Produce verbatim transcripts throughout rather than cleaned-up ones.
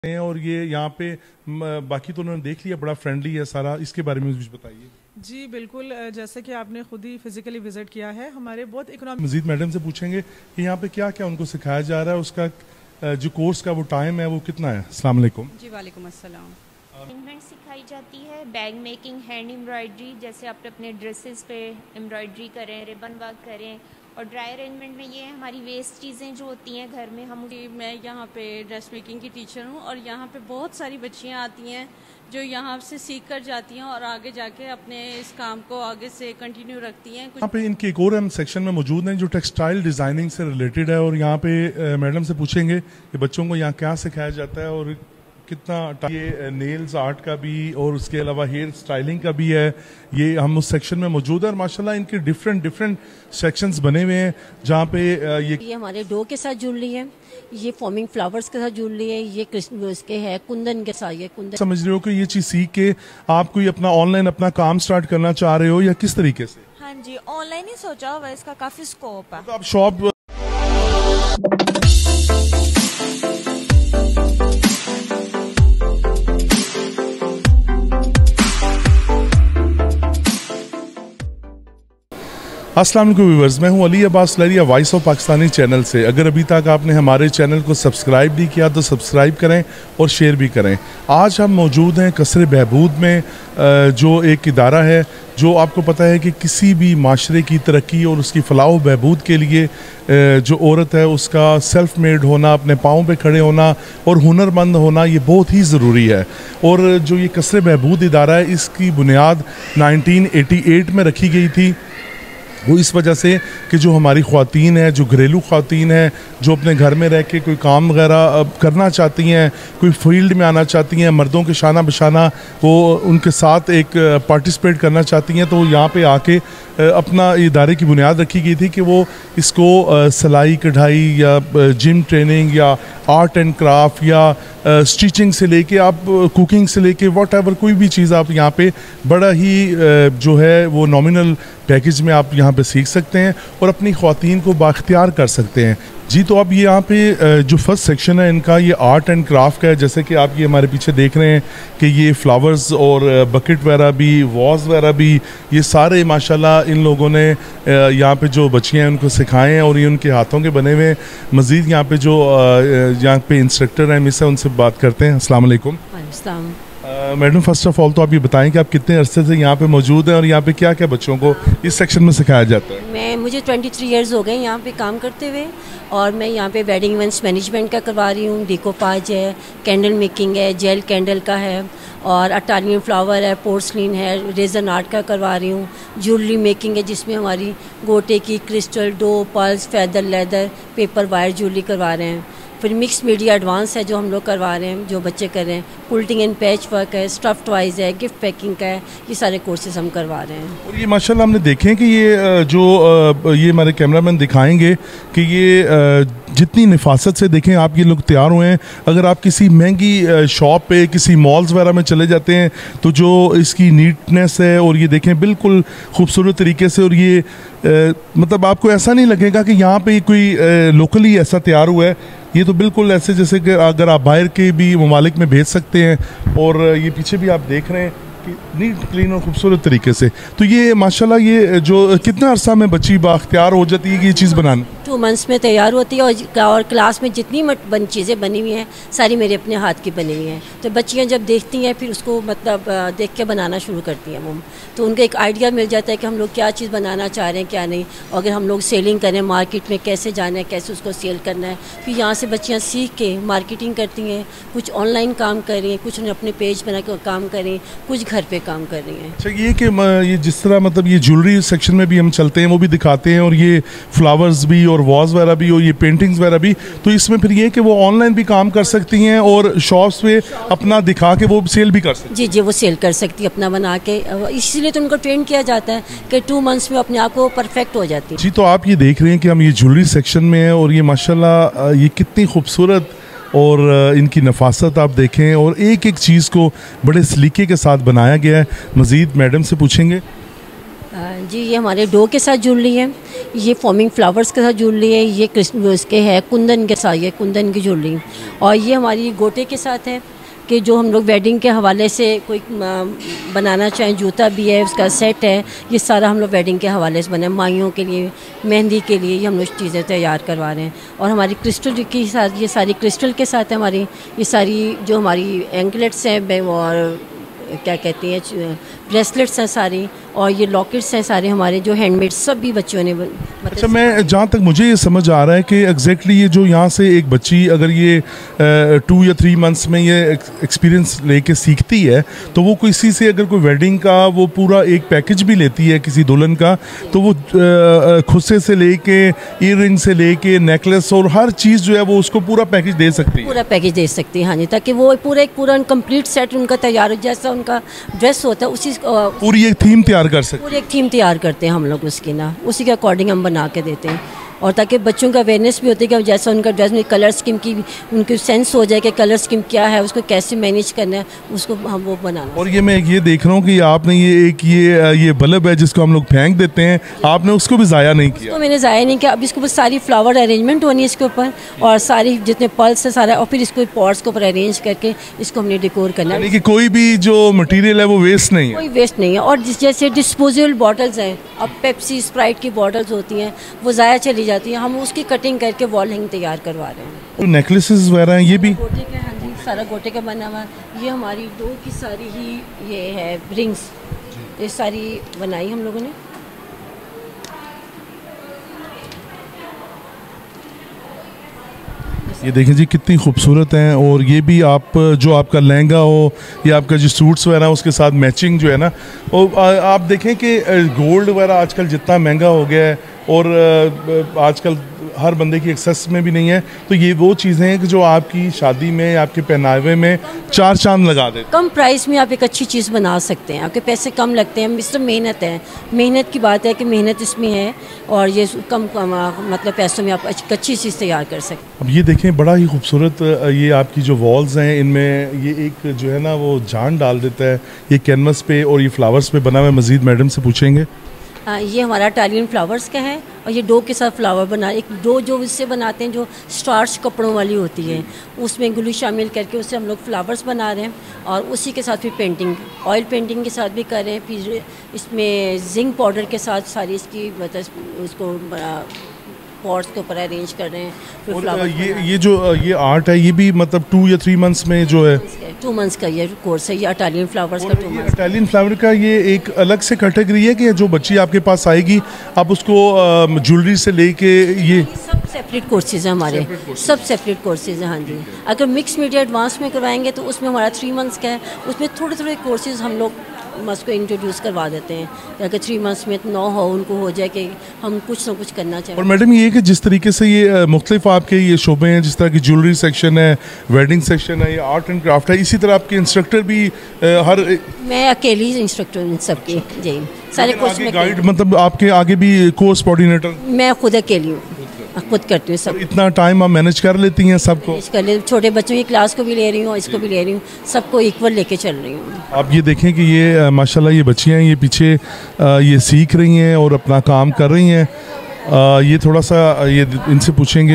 हैं और ये यहाँ पे बाकी तो उन्होंने देख लिया, बड़ा फ्रेंडली है सारा, इसके बारे में कुछ बताइए। जी बिल्कुल, जैसे कि आपने खुद ही फिजिकली विजिट किया है, हमारे बहुत इकोनॉमिक। मजीद मैडम से पूछेंगे कि यहाँ पे क्या क्या उनको सिखाया जा रहा है, उसका जो कोर्स का वो टाइम है वो कितना है। अस्सलाम वालेकुम। जी वालेकुम अस्सलाम। अरेंजमेंट सिखाई जाती है, बैग मेकिंग, हैंड एम्ब्रॉयडरी, जैसे आप अपने ड्रेसेस पे एम्ब्रॉयडरी करें, रिबन वर्क करें, और ड्राई अरेंजमेंट में ये हमारी वेस्ट चीज़ें जो होती हैं घर में हम। मैं यहाँ पे ड्रेस मेकिंग की टीचर हूँ और यहाँ पे बहुत सारी बच्चियाँ आती हैं जो यहाँ से सीख कर जाती हैं और आगे जाके अपने इस काम को आगे से कंटिन्यू रखती हैं। यहाँ पे इनके एक और हम सेक्शन में मौजूद हैं जो टेक्सटाइल डिज़ाइनिंग से रिलेटेड है, और यहाँ पे मैडम से पूछेंगे कि बच्चों को यहाँ क्या सिखाया जाता है और कितना। ये नेल्स आर्ट का भी और उसके अलावा हेयर स्टाइलिंग का भी है, ये हम उस सेक्शन में मौजूद है। और माशाल्लाह इनके डिफरेंट डिफरेंट सेक्शंस बने हुए हैं जहाँ पे ये ये हमारे डो के साथ ज्वेलरी है, ये फॉर्मिंग फ्लावर्स के साथ ज्वेलरी है, ये इसके है कुंदन के साथ। ये कुंदन समझ रहे हो कि ये चीज सीख के आप कोई अपना ऑनलाइन अपना काम स्टार्ट करना चाह रहे हो या किस तरीके से? हाँ जी, ऑनलाइन ही सोचा हुआ, इसका काफी स्कोप है। तो आप शॉप अस्सलाम वालेकुम व्यूअर्स, मैं हूं अली अब्बास लरिया, वॉइस ऑफ पाकिस्तानी चैनल से। अगर अभी तक आपने हमारे चैनल को सब्सक्राइब नहीं किया तो सब्सक्राइब करें और शेयर भी करें। आज हम मौजूद हैं कसरे बहबूद में, जो एक इदारा है जो आपको पता है कि किसी भी माशरे की तरक्की और उसकी फलाह बहबूद के लिए जो औरत है उसका सेल्फ मेड होना, अपने पाँव पे खड़े होना और हुनरमंद होना ये बहुत ही ज़रूरी है। और जो ये कसरे बहबूद इदारा है इसकी बुनियाद नाइनटीन एटी एट में रखी गई थी। वो इस वजह से कि जो हमारी ख़वातीन है, जो घरेलू ख़वातीन हैं, जो अपने घर में रह के कोई काम वगैरह करना चाहती हैं, कोई फील्ड में आना चाहती हैं, मर्दों के शाना बशाना वो उनके साथ एक पार्टिसिपेट करना चाहती हैं, तो यहाँ पे आके अपना इदारे की बुनियाद रखी गई थी कि वो इसको सिलाई कढ़ाई या जिम ट्रेनिंग या आर्ट एंड क्राफ्ट या स्टिचिंग से लेके आप कुकिंग से लेके वॉट एवर कोई भी चीज़ आप यहाँ पे बड़ा ही जो है वो नॉमिनल पैकेज में आप यहाँ पे सीख सकते हैं और अपनी ख़वातीन को बाख्तियार कर सकते हैं। जी, तो अब ये यहाँ पे जो फर्स्ट सेक्शन है इनका ये आर्ट एंड क्राफ्ट का है। जैसे कि आप ये हमारे पीछे देख रहे हैं कि ये फ्लावर्स और बकेट वगैरह भी, वॉज वगैरह भी, ये सारे माशाल्लाह इन लोगों ने यहाँ पे जो बच्चियाँ हैं उनको सिखाए हैं और ये उनके हाथों के बने हुए। मज़ीद यहाँ पे जो यहाँ पे इंस्ट्रक्टर हैं मिस है, उनसे बात करते हैं। अस्सलाम वालेकुम। मैडम, फर्स्ट ऑफ ऑल तो आप ये बताएं कि आप कितने अरसे से यहाँ पे मौजूद हैं और यहाँ पे क्या क्या बच्चों को इस सेक्शन में सिखाया जाता है? मैं मुझे तेईस इयर्स हो गए यहाँ पे काम करते हुए, और मैं यहाँ पे वेडिंग इवेंट्स मैनेजमेंट का करवा रही हूँ, डिकोपाज है, कैंडल मेकिंग है, जेल कैंडल का है, और अटालियन फ्लावर है, पोर्सलिन है, रेजन आर्ट का करवा रही हूँ, ज्वेलरी मेकिंग है जिसमें हमारी गोटे की, crystal, dough, pearls, feather, leather, paper wire jewellery करवा रहे हैं। फिर मिक्स मीडिया एडवांस है जो हम लोग करवा रहे हैं, जो बच्चे कर रहे हैं, पुल्टिंग एंड पैच वर्क है, स्टफ टॉयज है, गिफ्ट पैकिंग का है, ये सारे कोर्सेज हम करवा रहे हैं। और ये माशाल्लाह हमने देखे हैं कि ये जो ये हमारे कैमरामैन दिखाएंगे कि ये जितनी नफासत से देखें आप ये लोग तैयार हुए हैं। अगर आप किसी महंगी शॉप पे, किसी मॉल्स वगैरह में चले जाते हैं तो जो इसकी नीटनेस है और ये देखें बिल्कुल खूबसूरत तरीके से, और ये आ, मतलब आपको ऐसा नहीं लगेगा कि यहाँ पे कोई लोकली ऐसा तैयार हुआ है। ये तो बिल्कुल ऐसे जैसे कि अगर आप बाहर के भी ममालिक में भेज सकते हैं। और ये पीछे भी आप देख रहे हैं कि नीट क्लीन और खूबसूरत तरीके से। तो ये माशाल्लाह ये जो कितना अरसा में बच्ची बाख्तियार हो जाती है कि ये चीज़ बनाना? टू मंथ्स में तैयार होती है, और, और क्लास में जितनी बन चीज़ें बनी हुई हैं सारी मेरे अपने हाथ की बनी हुई हैं। तो बच्चियाँ जब देखती हैं फिर उसको मतलब देख के बनाना शुरू करती हैं वो, तो उनको एक आइडिया मिल जाता है कि हम लोग क्या चीज़ बनाना चाह रहे हैं क्या नहीं। और अगर हम लोग सेलिंग करें, मार्केट में कैसे जाना है, कैसे उसको सेल करना है, फिर यहाँ से बच्चियाँ सीख के मार्केटिंग करती हैं, कुछ ऑनलाइन काम कर रही हैं, कुछ अपने पेज बना के काम कर रही हैं, कुछ घर पर काम कर रही हैं। अच्छा, ये कि ये जिस तरह मतलब ये ज्वेलरी सेक्शन में भी हम चलते हैं वो भी दिखाते हैं, और ये फ्लावर्स भी और वॉज वगैरह भी और ये पेंटिंग्स वगैरह भी, तो इसमें फिर ये कि वो ऑनलाइन भी काम कर सकती हैं और शॉप्स पे अपना दिखा के वो सेल भी कर सकती हैं। जी जी, वो सेल कर सकती है अपना बना के, इसीलिए तो उनको ट्रेन किया जाता है कि टू मंथ्स में अपने आप को परफेक्ट हो जाती है। जी, तो आप ये देख रहे हैं कि हम ये ज्वेलरी सेक्शन में हैं और ये माशाल्लाह ये कितनी खूबसूरत और इनकी नफासत आप देखें, और एक एक चीज़ को बड़े सलीके के साथ बनाया गया है। मज़ीद मैडम से पूछेंगे। जी, ये हमारे डो के साथ ज्वेलरी है, ये फॉर्मिंग फ्लावर्स के साथ ज्वेलरी है, ये कृष्ण उसके है कुंदन के साथ, ये कुंदन की ज्वेलरी, और ये हमारी गोटे के साथ है कि जो हम लोग वेडिंग के हवाले से कोई बनाना चाहें, जूता भी है, उसका सेट है, ये सारा हम लोग वेडिंग के हवाले से बना, माइयों के लिए, मेहंदी के लिए ये हम लोग चीज़ें तैयार करवा रहे हैं। और हमारी क्रिस्टल के साथ, ये सारी क्रिस्टल के साथ है हमारी, ये सारी जो हमारी एंकलेट्स हैं और क्या कहती हैं ब्रेसलेट्स हैं सारी, और ये लॉकेट्स हैं सारे हमारे जो हैंडमेड, सब भी बच्चों ने मतलब। अच्छा, मैं जहाँ तक मुझे ये समझ आ रहा है कि एग्जैक्टली ये जो यहाँ से एक बच्ची अगर ये टू या थ्री मंथ्स में ये एक्सपीरियंस लेके सीखती है, तो वो किसी से अगर कोई वेडिंग का वो पूरा एक पैकेज भी लेती है किसी दुल्हन का, तो वो खुस्से से लेके ईयर रिंग से लेके नेकलेस और हर चीज़ जो है वो उसको पूरा पैकेज दे सकती है। पूरा पैकेज दे सकती है, हाँ जी, ताकि वो पूरा एक पूरा कंप्लीट सेट उनका तैयार हो, जैसा उनका ड्रेस होता है उसी पूरी एक थीम तैयार कर सकते हैं। पूरी एक थीम तैयार करते हैं हम लोग उसकी ना, उसी के अकॉर्डिंग हम बना के देते हैं, और ताकि बच्चों का अवेयरनेस भी होती है कि जैसा उनका ड्रेस में कलर स्कीम की उनकी सेंस हो जाए कि कलर स्कीम क्या है, उसको कैसे मैनेज करना है, उसको हम वो बनाना। और ये मैं ये देख रहा हूँ कि आपने ये एक ये ये बल्ब है जिसको हम लोग फेंक देते हैं, आपने उसको भी ज़ाया नहीं किया। तो मैंने ज़ाया नहीं किया, अब इसके ऊपर सारी फ्लावर अरेंजमेंट होनी है इसके ऊपर, और सारी जितने पल्स है सारा, और फिर इसको पॉट्स के ऊपर अरेंज करके इसको हमने डेकोर करना है। यानी कि कोई भी जो मटेरियल है वो वेस्ट नहीं है, कोई वेस्ट नहीं है। और जिस जैसे डिस्पोजेबल बॉटल्स हैं, अब पेप्सी स्प्राइट की बॉटल्स होती हैं वो ज़ाया चली जाती हैं, हम उसकी कटिंग करके वॉल हैंग तैयार करवा रहे हैं। तो नेकलेसेस वगैरह हैं ये भी गोटे के, हाँ जी, सारा गोटे का बना हुआ। ये हमारी दो की सारी ही ये है रिंग्स, ये सारी बनाई हम लोगों ने। ये देखें जी कितनी खूबसूरत हैं, और ये भी आप जो आपका लहंगा हो या आपका जो सूट्स वगैरह उसके साथ मैचिंग जो है ना, और आप देखें कि गोल्ड वगैरह आजकल जितना महंगा हो गया है, और आजकल हर बंदे की एक्सेस में भी नहीं है, तो ये वो चीज़ें हैं कि जो आपकी शादी में, आपके पहनावे में चार चांद लगा देते। कम प्राइस में आप एक अच्छी चीज़ बना सकते हैं, आपके पैसे कम लगते हैं, इसमें मेहनत है, मेहनत की बात है कि मेहनत इसमें है, और ये कम कम मतलब पैसों में आप अच्छी चीज़ तैयार कर सकते हैं। अब ये देखें बड़ा ही खूबसूरत ये आपकी जो वॉल्स हैं, इनमें ये एक जो है ना वो जान डाल देता है, ये कैनवस पे और ये फ्लावर्स पे बना हुआ। मज़ीद मैडम से पूछेंगे। आ, ये हमारा इटालियन फ्लावर्स का है, और ये डो के साथ फ्लावर बना, एक डो जो इससे बनाते हैं जो स्टार्च कपड़ों वाली होती है, उसमें ग्लू शामिल करके उससे हम लोग फ्लावर्स बना रहे हैं, और उसी के साथ फिर पेंटिंग, ऑयल पेंटिंग के साथ भी कर रहे हैं, फिर इसमें जिंक पाउडर के साथ सारी इसकी मतलब उसको पॉट्स के ऊपर अरेंज कर रहे हैं। फिर और ये ये जो ये आर्ट है ये भी मतलब टू या थ्री मंथ्स में जो है, टू मंथ्स का ये कोर्स है, ये इटालियन फ्लावर्स का टू मंथ्स। इटालियन फ्लावर का ये एक अलग से कैटेगरी है कि जो बच्ची आपके पास आएगी आप उसको ज्वेलरी से लेके, ये सब सेपरेट कोर्सेज हैं हमारे, सब सेपरेट कोर्सेज हैं, हाँ जी। अगर मिक्स मीडिया एडवांस में करवाएंगे तो उसमें हमारा थ्री मंथ्स का है, उसमें थोड़े थोड़े कोर्सेज हम लोग मस्त को इंट्रोड्यूस करवा देते हैं, ताकि थ्री मंथ्स में नौ हो उनको हो जाए कि हम कुछ ना कुछ करना चाहिए। और मैडम ये कि जिस तरीके से ये मुख्तलिफ आपके ये शोबे हैं, जिस तरह की ज्वेलरी सेक्शन है, वेडिंग सेक्शन है, ये आर्ट एंड क्राफ्ट है, इसी तरह आपके इंस्ट्रक्टर भी हर, मैं अकेली इंस्ट्रक्टर इन सबकी, जी सारे कोर्स में गाइड, मतलब आपके आगे भी कोर्स कोऑर्डिनेटर? मैं खुद अकेली हूँ, खुद करती हूँ सब। इतना टाइम आप मैनेज कर लेती हैं सबको? कर ले, छोटे बच्चों की क्लास को भी ले रही हूँ, इसको भी ले रही हूँ, सबको इक्वल लेके चल रही हूँ। आप ये देखें कि ये माशाल्लाह ये बच्चियाँ ये पीछे ये सीख रही हैं और अपना काम कर रही हैं। ये थोड़ा सा ये इनसे पूछेंगे।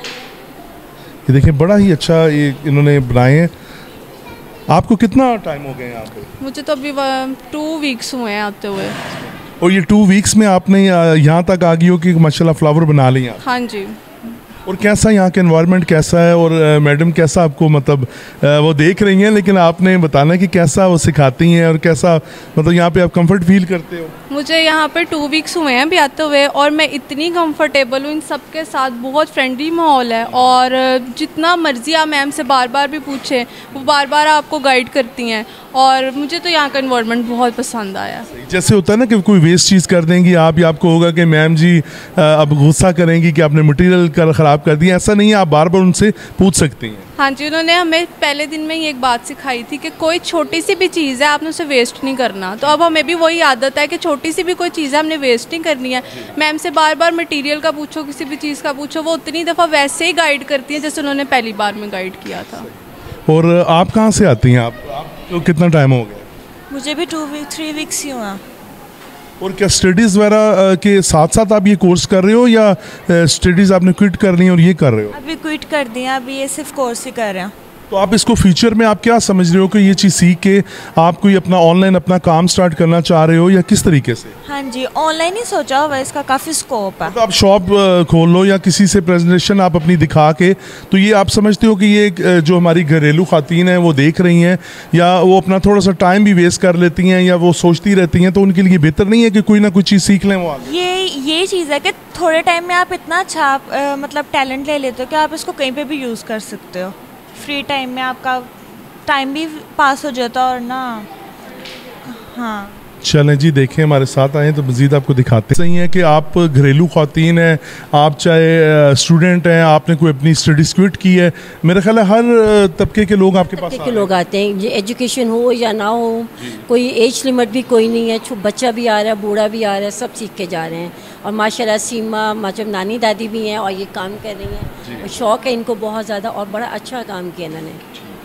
ये देखें बड़ा ही अच्छा ये इन्होंने बनाए हैं। आपको कितना टाइम हो गया यहाँ पे? मुझे तो अभी टू वीक्स हुए हैं आते हुए। और ये टू वीक्स में आपने यहाँ तक आ गई हो कि माशाल्लाह फ्लावर बना ली आप? हाँ जी। और कैसा यहाँ का एनवायरनमेंट कैसा है, और मैडम कैसा आपको मतलब वो देख रही हैं लेकिन आपने बताना कि कैसा वो सिखाती हैं और कैसा मतलब यहाँ पे आप कंफर्ट फील करते हो? मुझे यहाँ पे टू वीक्स हुए हैं अभी आते हुए, और मैं इतनी कंफर्टेबल हूँ इन सब के साथ, बहुत फ्रेंडली माहौल है, और जितना मर्जी आप मैम से बार बार भी पूछें वो बार बार आपको गाइड करती हैं, और मुझे तो यहाँ का एनवायरनमेंट बहुत पसंद आया। जैसे होता है ना कि कोई वेस्ट चीज़ कर देंगी आप, या आपको होगा कि मैम जी अब गुस्सा करेंगी कि आपने मटेरियल कर ख़राब कर दिया, ऐसा नहीं है, आप बार बार उनसे पूछ सकती हैं। हाँ जी, उन्होंने हमें पहले दिन में ही एक बात सिखाई थी कि कोई छोटी सी भी चीज़ है आपने उसे वेस्ट नहीं करना, तो अब हमें भी वही आदत है कि छोटी सी भी कोई चीज़ है हमने वेस्ट नहीं करनी है। मैम से बार बार मटेरियल का पूछो, किसी भी चीज़ का पूछो, वो उतनी दफ़ा वैसे ही गाइड करती हैं जैसे उन्होंने पहली बार में गाइड किया था। और आप कहाँ से आती हैं? आप आपको कितना टाइम हो गया? मुझे भी टू वीक थ्री वीक्स ही हुआ। और क्या स्टडीज़ वगैरह के साथ साथ आप ये कोर्स कर रहे हो या स्टडीज़ आपने क्विट कर ली और ये कर रहे हो? अभी क्विट कर दिया, अभी ये सिर्फ कोर्स ही कर रहे हैं। तो आप इसको फ्यूचर में आप क्या समझ रहे हो कि ये चीज़ सीख के आप कोई अपना ऑनलाइन अपना काम स्टार्ट करना चाह रहे हो या किस तरीके से? हाँ जी, ऑनलाइन ही सोचा हुआ, इसका काफ़ी स्कोप है। तो आप शॉप खोल लो या किसी से प्रेजेंटेशन आप अपनी दिखा के, तो ये आप समझते हो कि ये जो हमारी घरेलू खातन हैं वो देख रही हैं या वो अपना थोड़ा सा टाइम भी वेस्ट कर लेती हैं या वो सोचती रहती हैं, तो उनके लिए बेहतर नहीं है कि कोई ना कोई चीज़ सीख लें वो आगे? ये ये चीज़ है कि थोड़े टाइम में आप इतना अच्छा आ, मतलब टैलेंट ले लेते हो कि आप इसको कहीं पे भी यूज़ कर सकते हो। फ्री टाइम में आपका टाइम भी पास हो जाता और ना। हाँ चलें जी, देखें हमारे साथ आए तो मज़ीद आपको दिखाते हैं। सही है कि आप घरेलू ख़वातीन हैं, आप चाहे स्टूडेंट हैं, आपने कोई अपनी स्टडीज़ क्विट की है, मेरा ख्याल है हर तबके के लोग आपके पास के लोग आते हैं, ये एजुकेशन हो या ना हो, कोई एज लिमिट भी कोई नहीं है, बच्चा भी आ रहा है, बूढ़ा भी आ रहा है, सब सीख के जा रहे हैं। और माशाल्लाह सीमा मतलब नानी दादी भी हैं और ये काम कर रही हैं और शौक़ है इनको बहुत ज़्यादा और बड़ा अच्छा काम किया इन्होंने।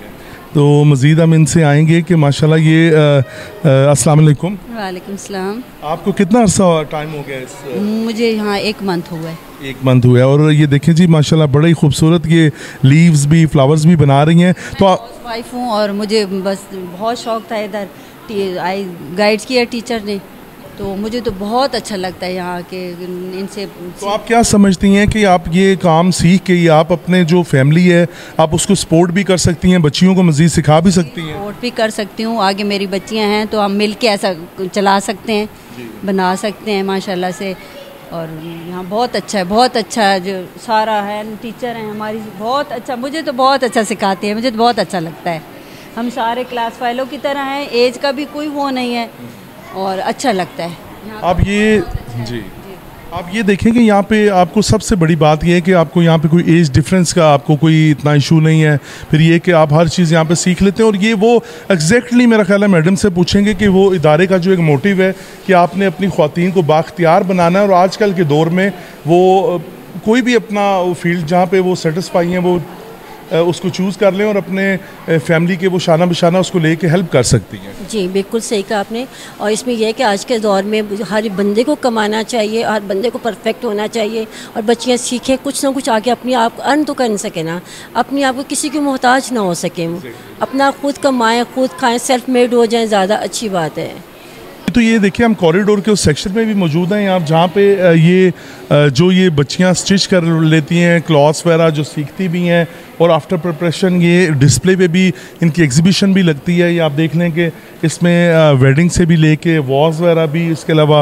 तो मज़ीद हम इनसे आएंगे कि माशाल्लाह ये अस्सलाम वालेकुम। वालेकुम सलाम। आपको कितना अर्सा टाइम हो गया इस? मुझे यहाँ एक मंथ हुआ है। एक मंथ हुआ है और ये देखें जी माशाल्लाह बड़ा ही खूबसूरत ये लीव्स भी फ्लावर्स भी बना रही हैं। तो हाउस वाइफ हूँ और मुझे बस बहुत शौक था, इधर आई गाइड किया टीचर ने, तो मुझे तो बहुत अच्छा लगता है यहाँ के इनसे। तो आप क्या समझती हैं कि आप ये काम सीख के ये आप अपने जो फैमिली है आप उसको सपोर्ट भी कर सकती हैं, बच्चियों को मज़ीद सिखा भी सकती हैं? सपोर्ट भी कर सकती हूँ, आगे मेरी बच्चियाँ हैं तो हम मिल के ऐसा चला सकते हैं, बना सकते हैं माशाल्लाह से। और यहाँ बहुत अच्छा है, बहुत अच्छा है, जो सारा है टीचर हैं हमारी बहुत अच्छा, मुझे तो बहुत अच्छा सिखाते हैं, मुझे तो बहुत अच्छा लगता है। हम सारे क्लास फाइलों की तरह हैं, एज का भी कोई वो नहीं है और अच्छा लगता है। आप ये जी आप ये देखें कि यहाँ पे आपको सबसे बड़ी बात ये है कि आपको यहाँ पे कोई एज डिफरेंस का आपको कोई इतना इशू नहीं है, फिर ये कि आप हर चीज़ यहाँ पे सीख लेते हैं। और ये वो एग्जैक्टली मेरा ख्याल है मैडम से पूछेंगे कि वो इदारे का जो एक मोटिव है कि आपने अपनी ख़वातीन को बाख्तियार बनाना है और आजकल के दौर में वो कोई भी अपना फील्ड जहाँ पर वो सेटिस्फाई हैं वो उसको चूज़ कर लें और अपने फैमिली के वो शाना बशाना उसको लेके हेल्प कर सकती हैं। जी बिल्कुल सही कहा आपने। और इसमें यह है कि आज के दौर में हर बंदे को कमाना चाहिए, हर बंदे को परफेक्ट होना चाहिए और बच्चियाँ सीखें कुछ ना कुछ आगे अपने आप अर्न तो कर सके ना, अपने आप को किसी की मोहताज ना हो सके, अपना खुद कमाएँ खुद खाएँ, सेल्फ मेड हो जाएँ, ज़्यादा अच्छी बात है। तो ये देखिए हम कॉरिडोर के उस सेक्शन में भी मौजूद हैं आप जहाँ पे ये जो ये बच्चियाँ स्टिच कर लेती हैं, क्लॉथ्स वगैरह जो सीखती भी हैं और आफ्टर प्रिपरेशन ये डिस्प्ले पे भी इनकी एग्जीबिशन भी लगती है। ये आप देख लें कि इसमें वेडिंग से भी लेके वॉल्स वगैरह भी, इसके अलावा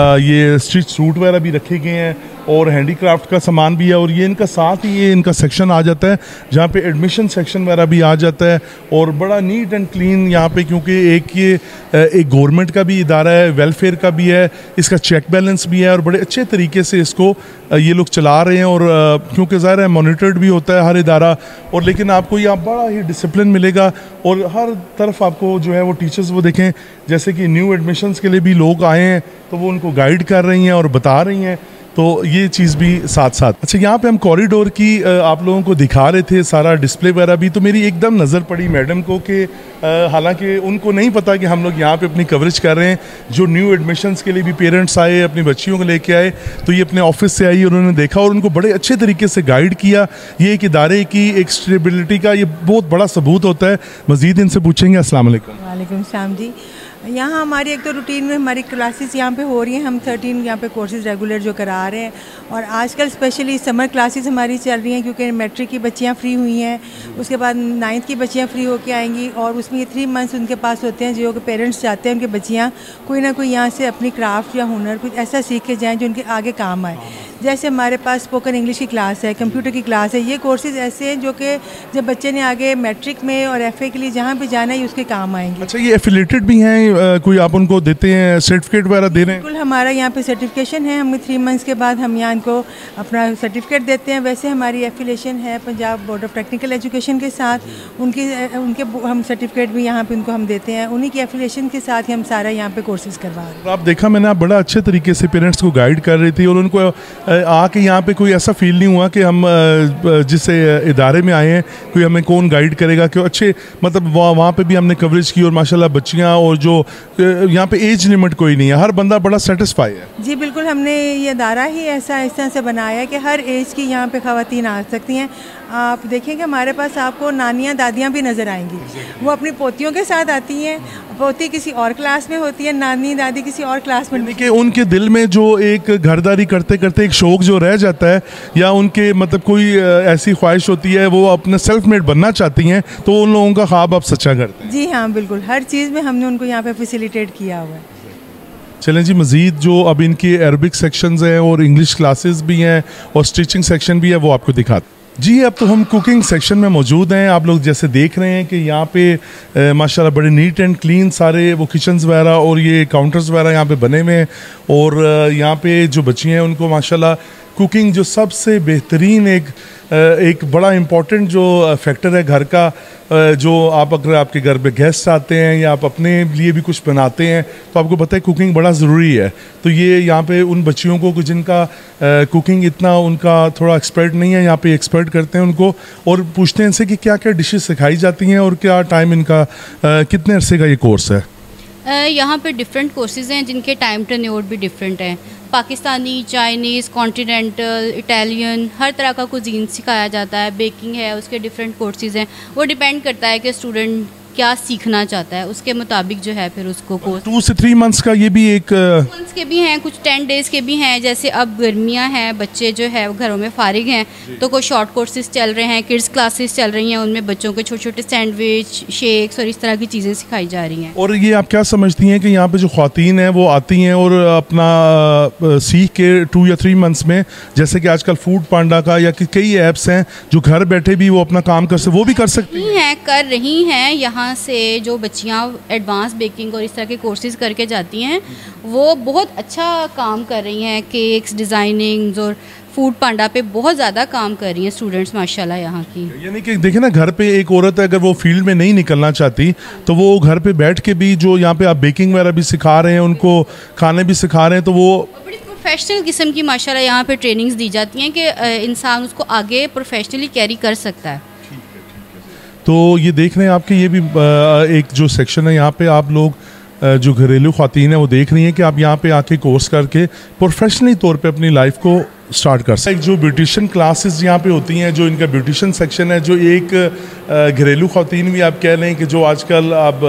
ये स्टिच सूट वगैरह भी रखे गए हैं और हैंडीक्राफ्ट का सामान भी है। और ये इनका साथ ही ये इनका सेक्शन आ जाता है जहाँ पे एडमिशन सेक्शन वगैरह भी आ जाता है और बड़ा नीट एंड क्लीन यहाँ पे, क्योंकि एक ये एक गवर्नमेंट का भी इदारा है, वेलफेयर का भी है, इसका चेक बैलेंस भी है और बड़े अच्छे तरीके से इसको ये लोग चला रहे हैं। और क्योंकि ज़ाहिर है मॉनिटर्ड भी होता है हर इदारा, और लेकिन आपको यहाँ बड़ा ही डिसिप्लिन मिलेगा और हर तरफ आपको जो है वो टीचर्स वो देखें जैसे कि न्यू एडमिशन्स के लिए भी लोग आए हैं तो वो उनको गाइड कर रही हैं और बता रही हैं, तो ये चीज़ भी साथ साथ। अच्छा यहाँ पे हम कॉरिडोर की आप लोगों को दिखा रहे थे सारा डिस्प्ले वगैरह भी, तो मेरी एकदम नज़र पड़ी मैडम को कि हालांकि उनको नहीं पता कि हम लोग यहाँ पे अपनी कवरेज कर रहे हैं। जो न्यू एडमिशन्स के लिए भी पेरेंट्स आए, अपनी बच्चियों को लेके आए, तो ये अपने ऑफिस से आई, उन्होंने देखा और उनको बड़े अच्छे तरीके से गाइड किया। ये एक इदारे की एक स्टेबिलिटी का ये बहुत बड़ा सबूत होता है। मज़ीद इनसे पूछेंगे। अस्सलाम वालेकुम। वालेकुम सलाम जी। यहाँ हमारी एक तो रूटीन में हमारी क्लासेस यहाँ पे हो रही हैं, हम थर्टीन यहाँ पे कोर्सेज रेगुलर जो करा रहे हैं और आजकल स्पेशली समर क्लासेस हमारी चल रही हैं क्योंकि मैट्रिक की बच्चियाँ फ्री हुई हैं, उसके बाद नाइन्थ की बच्चियाँ फ्री होके आएंगी और उसमें ये थ्री मंथ्स उनके पास होते हैं जो कि पेरेंट्स चाहते हैं उनकी बच्चियाँ कोई ना कोई यहाँ से अपनी क्राफ्ट या हुनर कुछ ऐसा सीख के जाएँ जो उनके आगे काम आए। जैसे हमारे पास स्पोकन इंग्लिश की क्लास है, कंप्यूटर की क्लास है, ये कोर्सेज ऐसे हैं जो कि जब बच्चे ने आगे मैट्रिक में और एफए के लिए जहाँ भी जाना है उसके काम आएंगे। अच्छा ये एफिलेटेड भी हैं, कोई आप उनको देते हैं सर्टिफिकेट वगैरह दे रहे हैं? बिल्कुल हमारा यहाँ पे सर्टिफिकेशन है, हमें थ्री मंथ्स के बाद हम यहाँ इनको अपना सर्टिफिकेट देते हैं। वैसे हमारी एफिलेशन है Punjab board of technical education के साथ, उनकी उनके हम सर्टिफिकेट भी यहाँ पे उनको हम देते हैं, उन्हीं की एफिलेशन के साथ ही हम सारा यहाँ पे कोर्सेज करवा रहे हैं। आप देखा मैंने, आप बड़ा अच्छे तरीके से पेरेंट्स को गाइड कर रही थी और उनको आके यहाँ पे कोई ऐसा फील नहीं हुआ कि हम जिस इदारे में आए हैं कोई हमें कौन गाइड करेगा, क्यों अच्छे मतलब वहाँ वहाँ पे भी हमने कवरेज की और माशाल्लाह बच्चियाँ और जो यहाँ पे एज लिमिट कोई नहीं है, हर बंदा बड़ा सेटिस्फाई है। जी बिल्कुल, हमने ये अदारा ही ऐसा इस तरह से बनाया है कि हर एज की यहाँ पे ख़वातीन आ सकती हैं। आप देखेंगे हमारे पास आपको नानियाँ दादियाँ भी नज़र आएंगी, वो अपनी पोतियों के साथ आती हैं, पोती किसी और क्लास में होती है, नानी दादी किसी और क्लास में। कि उनके दिल में जो एक घरदारी करते करते एक शौक जो रह जाता है, या उनके मतलब कोई ऐसी ख्वाहिश होती है वो अपने सेल्फ मेड बनना चाहती हैं, तो उन लोगों का ख्वाब आप सच्चा करते हैं। जी हाँ बिल्कुल, हर चीज़ में हमने उनको यहाँ पे फैसिलिटेट किया हुआ है। चलें जी, मज़ीद जो अब इनके अरबिक सेक्शंस हैं और इंग्लिश क्लासेस भी हैं और स्टिचिंग सेक्शन भी है, वो आपको दिखाते। जी, अब तो हम कुकिंग सेक्शन में मौजूद हैं। आप लोग जैसे देख रहे हैं कि यहाँ पे माशाल्लाह बड़े नीट एंड क्लीन सारे वो किचन्स वगैरह और ये काउंटर्स वगैरह यहाँ पे बने हुए हैं, और यहाँ पे जो बच्चियाँ हैं उनको माशाल्लाह कुकिंग जो सबसे बेहतरीन एक एक बड़ा इम्पॉर्टेंट जो फैक्टर है घर का, जो आप अगर आपके घर पे गेस्ट आते हैं या आप अपने लिए भी कुछ बनाते हैं तो आपको पता है कुकिंग बड़ा ज़रूरी है। तो ये यहाँ पे उन बच्चियों को जिनका कुकिंग इतना उनका थोड़ा एक्सपर्ट नहीं है, यहाँ पे एक्सपर्ट करते हैं उनको और पूछते हैं इनसे कि क्या क्या डिशेस सिखाई जाती हैं और क्या टाइम इनका कितने अरसे का ये कोर्स है। यहाँ पे डिफरेंट कोर्सेज़ हैं जिनके टाइम टर्नओवर भी डिफरेंट हैं। पाकिस्तानी, चाइनीज़, कॉन्टिनेंटल, इटालियन, हर तरह का कुजीन सिखाया जाता है। बेकिंग है, उसके डिफरेंट कोर्सेज़ हैं। वो डिपेंड करता है कि स्टूडेंट क्या सीखना चाहता है, उसके मुताबिक जो है फिर उसको कोर्स। टू से थ्री मंथ्स का ये भी एक मंथ्स के भी हैं, कुछ टेन डेज़ के भी हैं। जैसे अब गर्मियां हैं, बच्चे जो है घरों में फारिग हैं, तो कोई शॉर्ट कोर्सेज चल रहे हैं, किड्स क्लासेस चल रही हैं, उनमें बच्चों को छोटे छोटे सैंडविच, शेक्स और इस तरह की चीज़ें सिखाई जा रही हैं। और ये आप क्या समझती हैं कि यहाँ पे जो ख्वातीन हैं वो आती हैं और अपना सीख के टू या थ्री मंथ्स में, जैसे कि आजकल फूड पांडा का या कई ऐप्स हैं जो घर बैठे भी वो अपना काम कर सकते, वो भी कर सकती हैं, कर रही हैं। यहाँ से जो बच्चियाँ एडवांस बेकिंग और इस तरह के कोर्सेज करके जाती हैं वो बहुत अच्छा काम कर रही हैं। केक्स, डिज़ाइनिंग्स और फूड पांडा पे बहुत ज़्यादा काम कर रही हैं स्टूडेंट्स माशाल्लाह यहाँ की। यानी कि देखिए ना, घर पे एक औरत है अगर वो फील्ड में नहीं निकलना चाहती तो वो घर पे बैठ के भी जो यहाँ पे आप बेकिंग वगैरह भी सिखा रहे हैं, उनको खाने भी सिखा रहे हैं, तो वो बड़ी प्रोफेशनल किस्म की माशाल्लाह यहाँ पे ट्रेनिंग्स दी जाती हैं कि इंसान उसको आगे प्रोफेशनली कैरी कर सकता है। तो ये देख रहे हैं आपके ये भी एक जो सेक्शन है, यहाँ पे आप लोग जो घरेलू ख़वातीन है वो देख रही हैं कि आप यहाँ पे आके कोर्स करके प्रोफेशनली तौर पे अपनी लाइफ को स्टार्ट कर सकते हैं। जो ब्यूटिशियन क्लासेस यहाँ पे होती हैं, जो इनका ब्यूटिशियन सेक्शन है, जो एक घरेलू ख़वातीन भी आप कह लें कि जो आजकल अब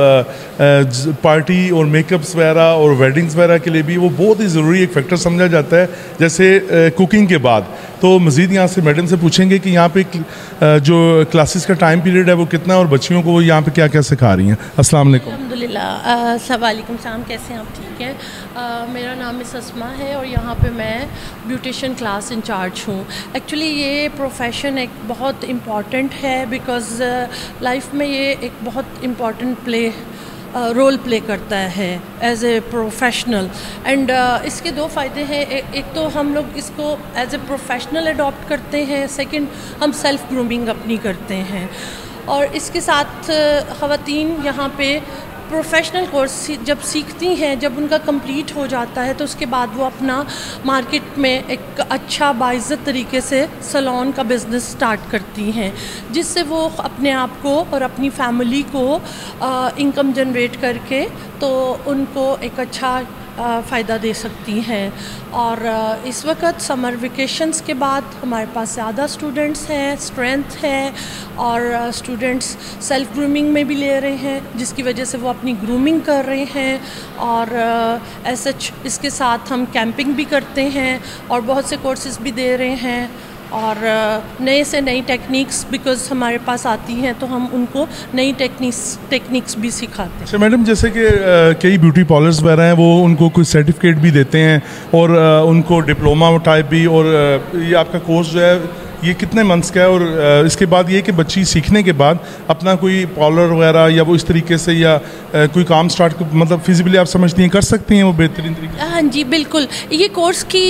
पार्टी और मेकअप्स वगैरह और वेडिंग्स वगैरह के लिए भी वो बहुत ही ज़रूरी एक फैक्टर समझा जाता है, जैसे कुकिंग के बाद। तो मज़ीद यहाँ से मैडम से पूछेंगे कि यहाँ पे जो क्लासेस का टाइम पीरियड है वो कितना है और बच्चियों को वो यहाँ पे क्या क्या सिखा रही हैं। अस्सलाम वालेकुम। अल्हम्दुलिल्लाह, वालेकुम सलाम, कैसे हैं आप? ठीक हैं। मेरा नाम मिस अस्मा है और यहाँ पे मैं ब्यूटिशियन क्लास इंचार्ज हूँ। एक्चुअली ये प्रोफेशन एक बहुत इम्पॉर्टेंट है बिकॉज़ लाइफ में ये एक बहुत इम्पॉर्टेंट प्ले रोल प्ले करता है एज ए प्रोफेशनल। एंड इसके दो फ़ायदे हैं, ए, एक तो हम लोग इसको एज ए प्रोफेशनल अडॉप्ट करते हैं, सेकंड हम सेल्फ ग्रूमिंग अपनी करते हैं। और इसके साथ ख़वातीन यहाँ पे प्रोफेशनल कोर्स जब सीखती हैं, जब उनका कंप्लीट हो जाता है तो उसके बाद वो अपना मार्केट में एक अच्छा बाइज़्ज़त तरीके से सैलून का बिज़नेस स्टार्ट करती हैं, जिससे वो अपने आप को और अपनी फैमिली को इनकम जनरेट करके तो उनको एक अच्छा फ़ायदा दे सकती हैं। और इस वक्त समर वेकेशंस के बाद हमारे पास ज़्यादा स्टूडेंट्स हैं, स्ट्रेंथ है और स्टूडेंट्स सेल्फ ग्रूमिंग में भी ले रहे हैं, जिसकी वजह से वो अपनी ग्रूमिंग कर रहे हैं। और एज सच इसके साथ हम कैंपिंग भी करते हैं और बहुत से कोर्सेज भी दे रहे हैं और नए से नई टेक्निक्स बिकॉज़ हमारे पास आती हैं तो हम उनको नई टेक्निक्स टेक्निक्स भी सिखाते हैं। अच्छा मैडम, जैसे कि कई ब्यूटी पार्लर्स वगैरह हैं वो उनको कोई सर्टिफिकेट भी देते हैं और आ, उनको डिप्लोमा टाइप भी, और आ, ये आपका कोर्स जो है ये कितने मंथ्स का है? और आ, इसके बाद ये कि बच्ची सीखने के बाद अपना कोई पार्लर वगैरह या वो इस तरीके से या आ, कोई काम स्टार्ट मतलब फिजिबली आप समझती हैं कर सकती हैं वो बेहतरीन तरीके? हाँ जी बिल्कुल। ये कोर्स की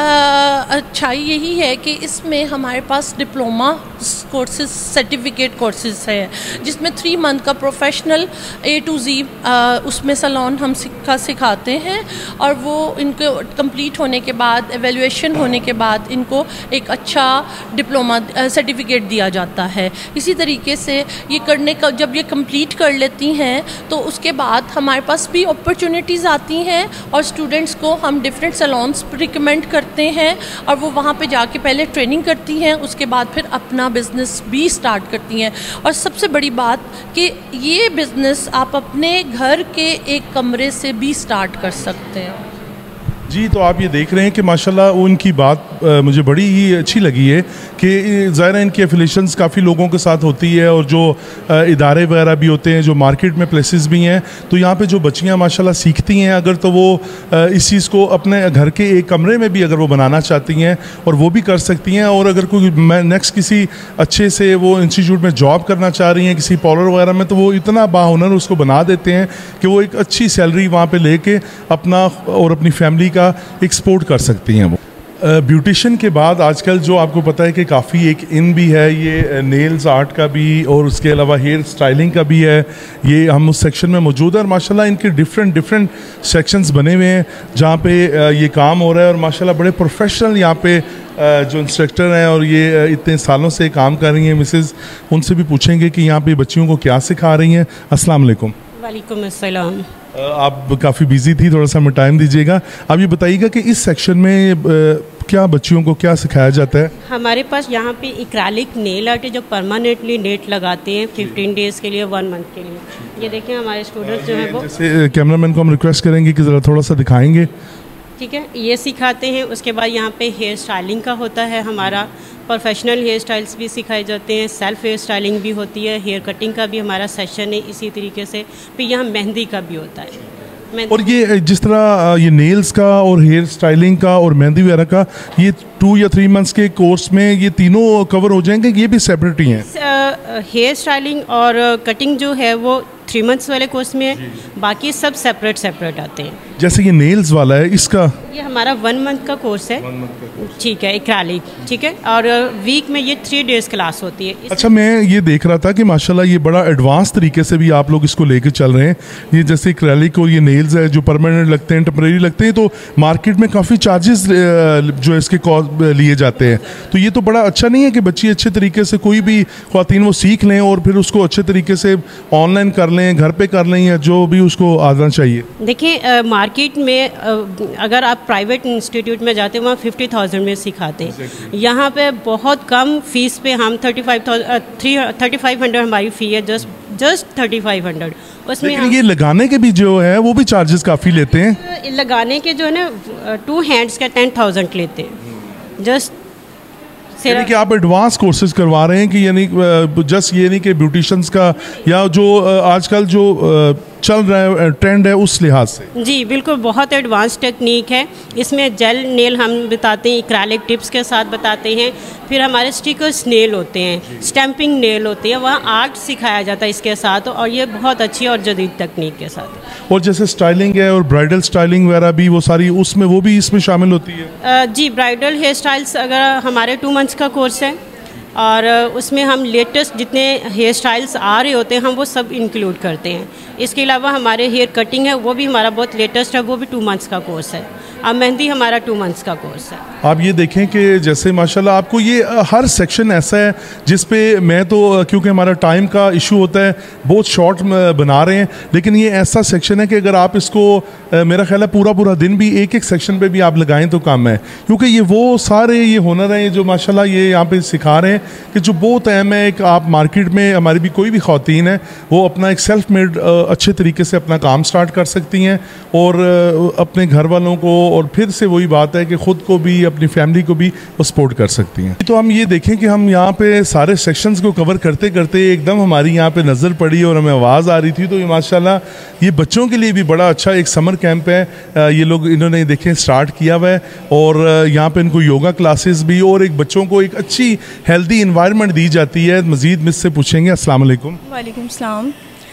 अच्छाई यही है कि इसमें हमारे पास डिप्लोमा कोर्सेज, सर्टिफिकेट कोर्सेज है, जिसमें थ्री मंथ का प्रोफेशनल ए टू जी उसमें सैलून हम सिखा सिखाते हैं और वो इनको कंप्लीट होने के बाद, एवेल्युएशन होने के बाद इनको एक अच्छा डिप्लोमा सर्टिफिकेट दिया जाता है। इसी तरीके से ये करने का जब ये कंप्लीट कर लेती हैं तो उसके बाद हमारे पास भी अपॉर्चुनिटीज़ आती हैं और स्टूडेंट्स को हम डिफरेंट सैलून्स रिकमेंड करते हैं और वो वहाँ पे जाके पहले ट्रेनिंग करती हैं, उसके बाद फिर अपना बिज़नेस भी स्टार्ट करती हैं। और सबसे बड़ी बात कि ये बिज़नेस आप अपने घर के एक कमरे से भी स्टार्ट कर सकते हैं। जी, तो आप ये देख रहे हैं कि माशाल्लाह उनकी बात आ, मुझे बड़ी ही अच्छी लगी है कि ज़ाहिर है इनकी एफिलेशंस काफ़ी लोगों के साथ होती है और जो आ, इदारे वगैरह भी होते हैं, जो मार्केट में प्लेसेस भी हैं, तो यहाँ पे जो बच्चियाँ माशाल्लाह सीखती हैं अगर तो वो आ, इस चीज़ को अपने घर के एक कमरे में भी अगर वो बनाना चाहती हैं और वो भी कर सकती हैं। और अगर कोई नेक्स्ट किसी अच्छे से वो इंस्टीट्यूट में जॉब करना चाह रही हैं किसी पार्लर वगैरह में, तो वो इतना बाहुनर उसको बना देते हैं कि वो एक अच्छी सैलरी वहाँ पर ले कर अपना और अपनी फैमिली का एक्सपोर्ट कर सकती हैं। वो ब्यूटिशियन के बाद आजकल जो आपको पता है कि काफ़ी एक इन भी है ये नेल्स आर्ट का भी और उसके अलावा हेयर स्टाइलिंग का भी है। ये हम उस सेक्शन में मौजूद है और माशाल्लाह इनके डिफरेंट डिफरेंट सेक्शंस बने हुए हैं जहाँ पे ये काम हो रहा है और माशाल्लाह बड़े प्रोफेशनल यहाँ पे जो इंस्ट्रक्टर हैं और ये इतने सालों से काम कर रही हैं मिसेस, उनसे भी पूछेंगे कि यहाँ पे बच्चियों को क्या सिखा रही हैं। अस्सलाम वालेकुम। वालेकुम अस्सलाम। आप काफ़ी बिजी थी, थोड़ा सा हमें टाइम दीजिएगा। आप ये बताइएगा कि इस सेक्शन में क्या बच्चियों को क्या सिखाया जाता है? हमारे पास यहाँ पे एक्रालिक नेल आर्ट है जो परमानेंटली नेट लगाते हैं फिफ्टीन डेज़ के लिए, वन मंथ के लिए। ये देखें हमारे स्टूडेंट्स जो हैं वो, जैसे कैमरामैन को हम रिक्वेस्ट करेंगे कि ज़रा थोड़ा सा दिखाएंगे। ठीक है, ये सिखाते हैं। उसके बाद यहाँ पे हेयर स्टाइलिंग का होता है, हमारा प्रोफेशनल हेयर स्टाइल्स भी सिखाए जाते हैं, सेल्फ हेयर स्टाइलिंग भी होती है, हेयर कटिंग का भी हमारा सेशन है इसी तरीके से। फिर यहाँ मेहंदी का भी होता है। और ये जिस तरह ये नेल्स का और हेयर स्टाइलिंग का और मेहंदी वगैरह का, ये टू या थ्री मंथ्स के कोर्स में ये तीनों कवर हो जाएंगे, ये भी सेपरेट ही हैं? हेयर स्टाइलिंग और कटिंग जो है वो थ्री मंथ्स वाले कोर्स में है, बाकी सब सेपरेट सेपरेट आते हैं। जैसे ये नेल्स वाला है, इसका ये हमारा वन मंथ का कोर्स है। ठीक है, एक्रालिक, ठीक है, और वीक में ये थ्री डेज क्लास होती है। अच्छा, मैं ये देख रहा था कि माशाल्लाह ये बड़ा एडवांस तरीके से भी आप लोग इसको लेके चल रहे हैं। ये जैसे एक्रालिक और ये नेल्स है जो परमानेंट लगते हैं, टेम्परेरी लगते हैं, तो मार्केट में काफ़ी चार्जेस जो इसके लिए जाते हैं। तो ये तो बड़ा अच्छा नहीं है कि बच्ची अच्छे तरीके से कोई भी ख्वातीन वो सीख लें और फिर उसको अच्छे तरीके से ऑनलाइन कर लें, घर पे कर लें, या जो भी उसको आना चाहिए। देखिए मार्केट में अगर आप प्राइवेट इंस्टीट्यूट में जाते हैं वहाँ फिफ्टी थाउजेंड में सिखाते हैं। यहाँ पे बहुत कम फीस पे हम thirty five thousand three thirty five hundred हमारी फ़ी है, just just thirty five hundred. उसमें लेकिन ये लगाने के भी जो है वो भी चार्जेस काफ़ी लेते हैं। लगाने के जो है ना टू हैंड्स का टेन थाउजेंड लेते हैं जस्ट। यानी कि आप एडवांस कोर्सेज करवा रहे हैं कि यानी जस्ट ये नहीं कि ब्यूटिशियंस का या जो आजकल जो चल रहा है ट्रेंड है उस लिहाज से? जी बिल्कुल, बहुत एडवांस टेक्निक है इसमें। जेल नेल हम बताते हैं, एक्रालिक टिप्स के साथ बताते हैं। फिर हमारे स्टिकर्स नेल होते हैं, स्टैंपिंग नेल होती है, वहाँ आर्ट सिखाया जाता है इसके साथ, और ये बहुत अच्छी और जदीद तकनीक के साथ। और जैसे स्टाइलिंग है और ब्राइडल स्टाइलिंग वगैरह भी वो सारी उसमें वो भी इसमें शामिल होती है? जी, ब्राइडल हेयर स्टाइल्स अगर हमारे टू मंथ्स का कोर्स है और उसमें हम लेटेस्ट जितने हेयर स्टाइल्स आ रहे होते हैं हम वो सब इंक्लूड करते हैं। इसके अलावा हमारे हेयर कटिंग है वो भी हमारा बहुत लेटेस्ट है, वो भी टू मंथ्स का कोर्स है। अब मेहंदी हमारा टू मंथ्स का कोर्स है। आप ये देखें कि जैसे माशाल्लाह आपको ये हर सेक्शन ऐसा है जिस पे मैं तो क्योंकि हमारा टाइम का इशू होता है बहुत शॉर्ट बना रहे हैं, लेकिन ये ऐसा सेक्शन है कि अगर आप इसको मेरा ख्याल है पूरा पूरा दिन भी एक एक सेक्शन पे भी आप लगाएं तो काम है, क्योंकि ये वो सारे ये हुनर हैं जो माशाल्लाह ये यहाँ पे सिखा रहे हैं कि जो बहुत अहम है। एक आप मार्केट में हमारी भी कोई भी ख़वातीन है वो अपना एक सेल्फ मेड अच्छे तरीके से अपना काम स्टार्ट कर सकती हैं और अपने घर वालों को, और फिर से वही बात है कि ख़ुद को भी अपनी फैमिली को भी वो सपोर्ट कर सकती हैं। तो हम ये देखें कि हम यहाँ पे सारे सेक्शंस को कवर करते करते एकदम हमारी यहाँ पे नज़र पड़ी और हमें आवाज़ आ रही थी, तो ये माशाल्लाह ये बच्चों के लिए भी बड़ा अच्छा एक समर कैंप है। ये लोग इन्होंने देखें स्टार्ट किया हुआ है और यहाँ पे इनको योगा क्लासेस भी और एक बच्चों को एक अच्छी हेल्दी इन्वायरमेंट दी जाती है। मज़ीद मुझसे पूछेंगे। अस्सलाम वालेकुम। वालेकुम सलाम।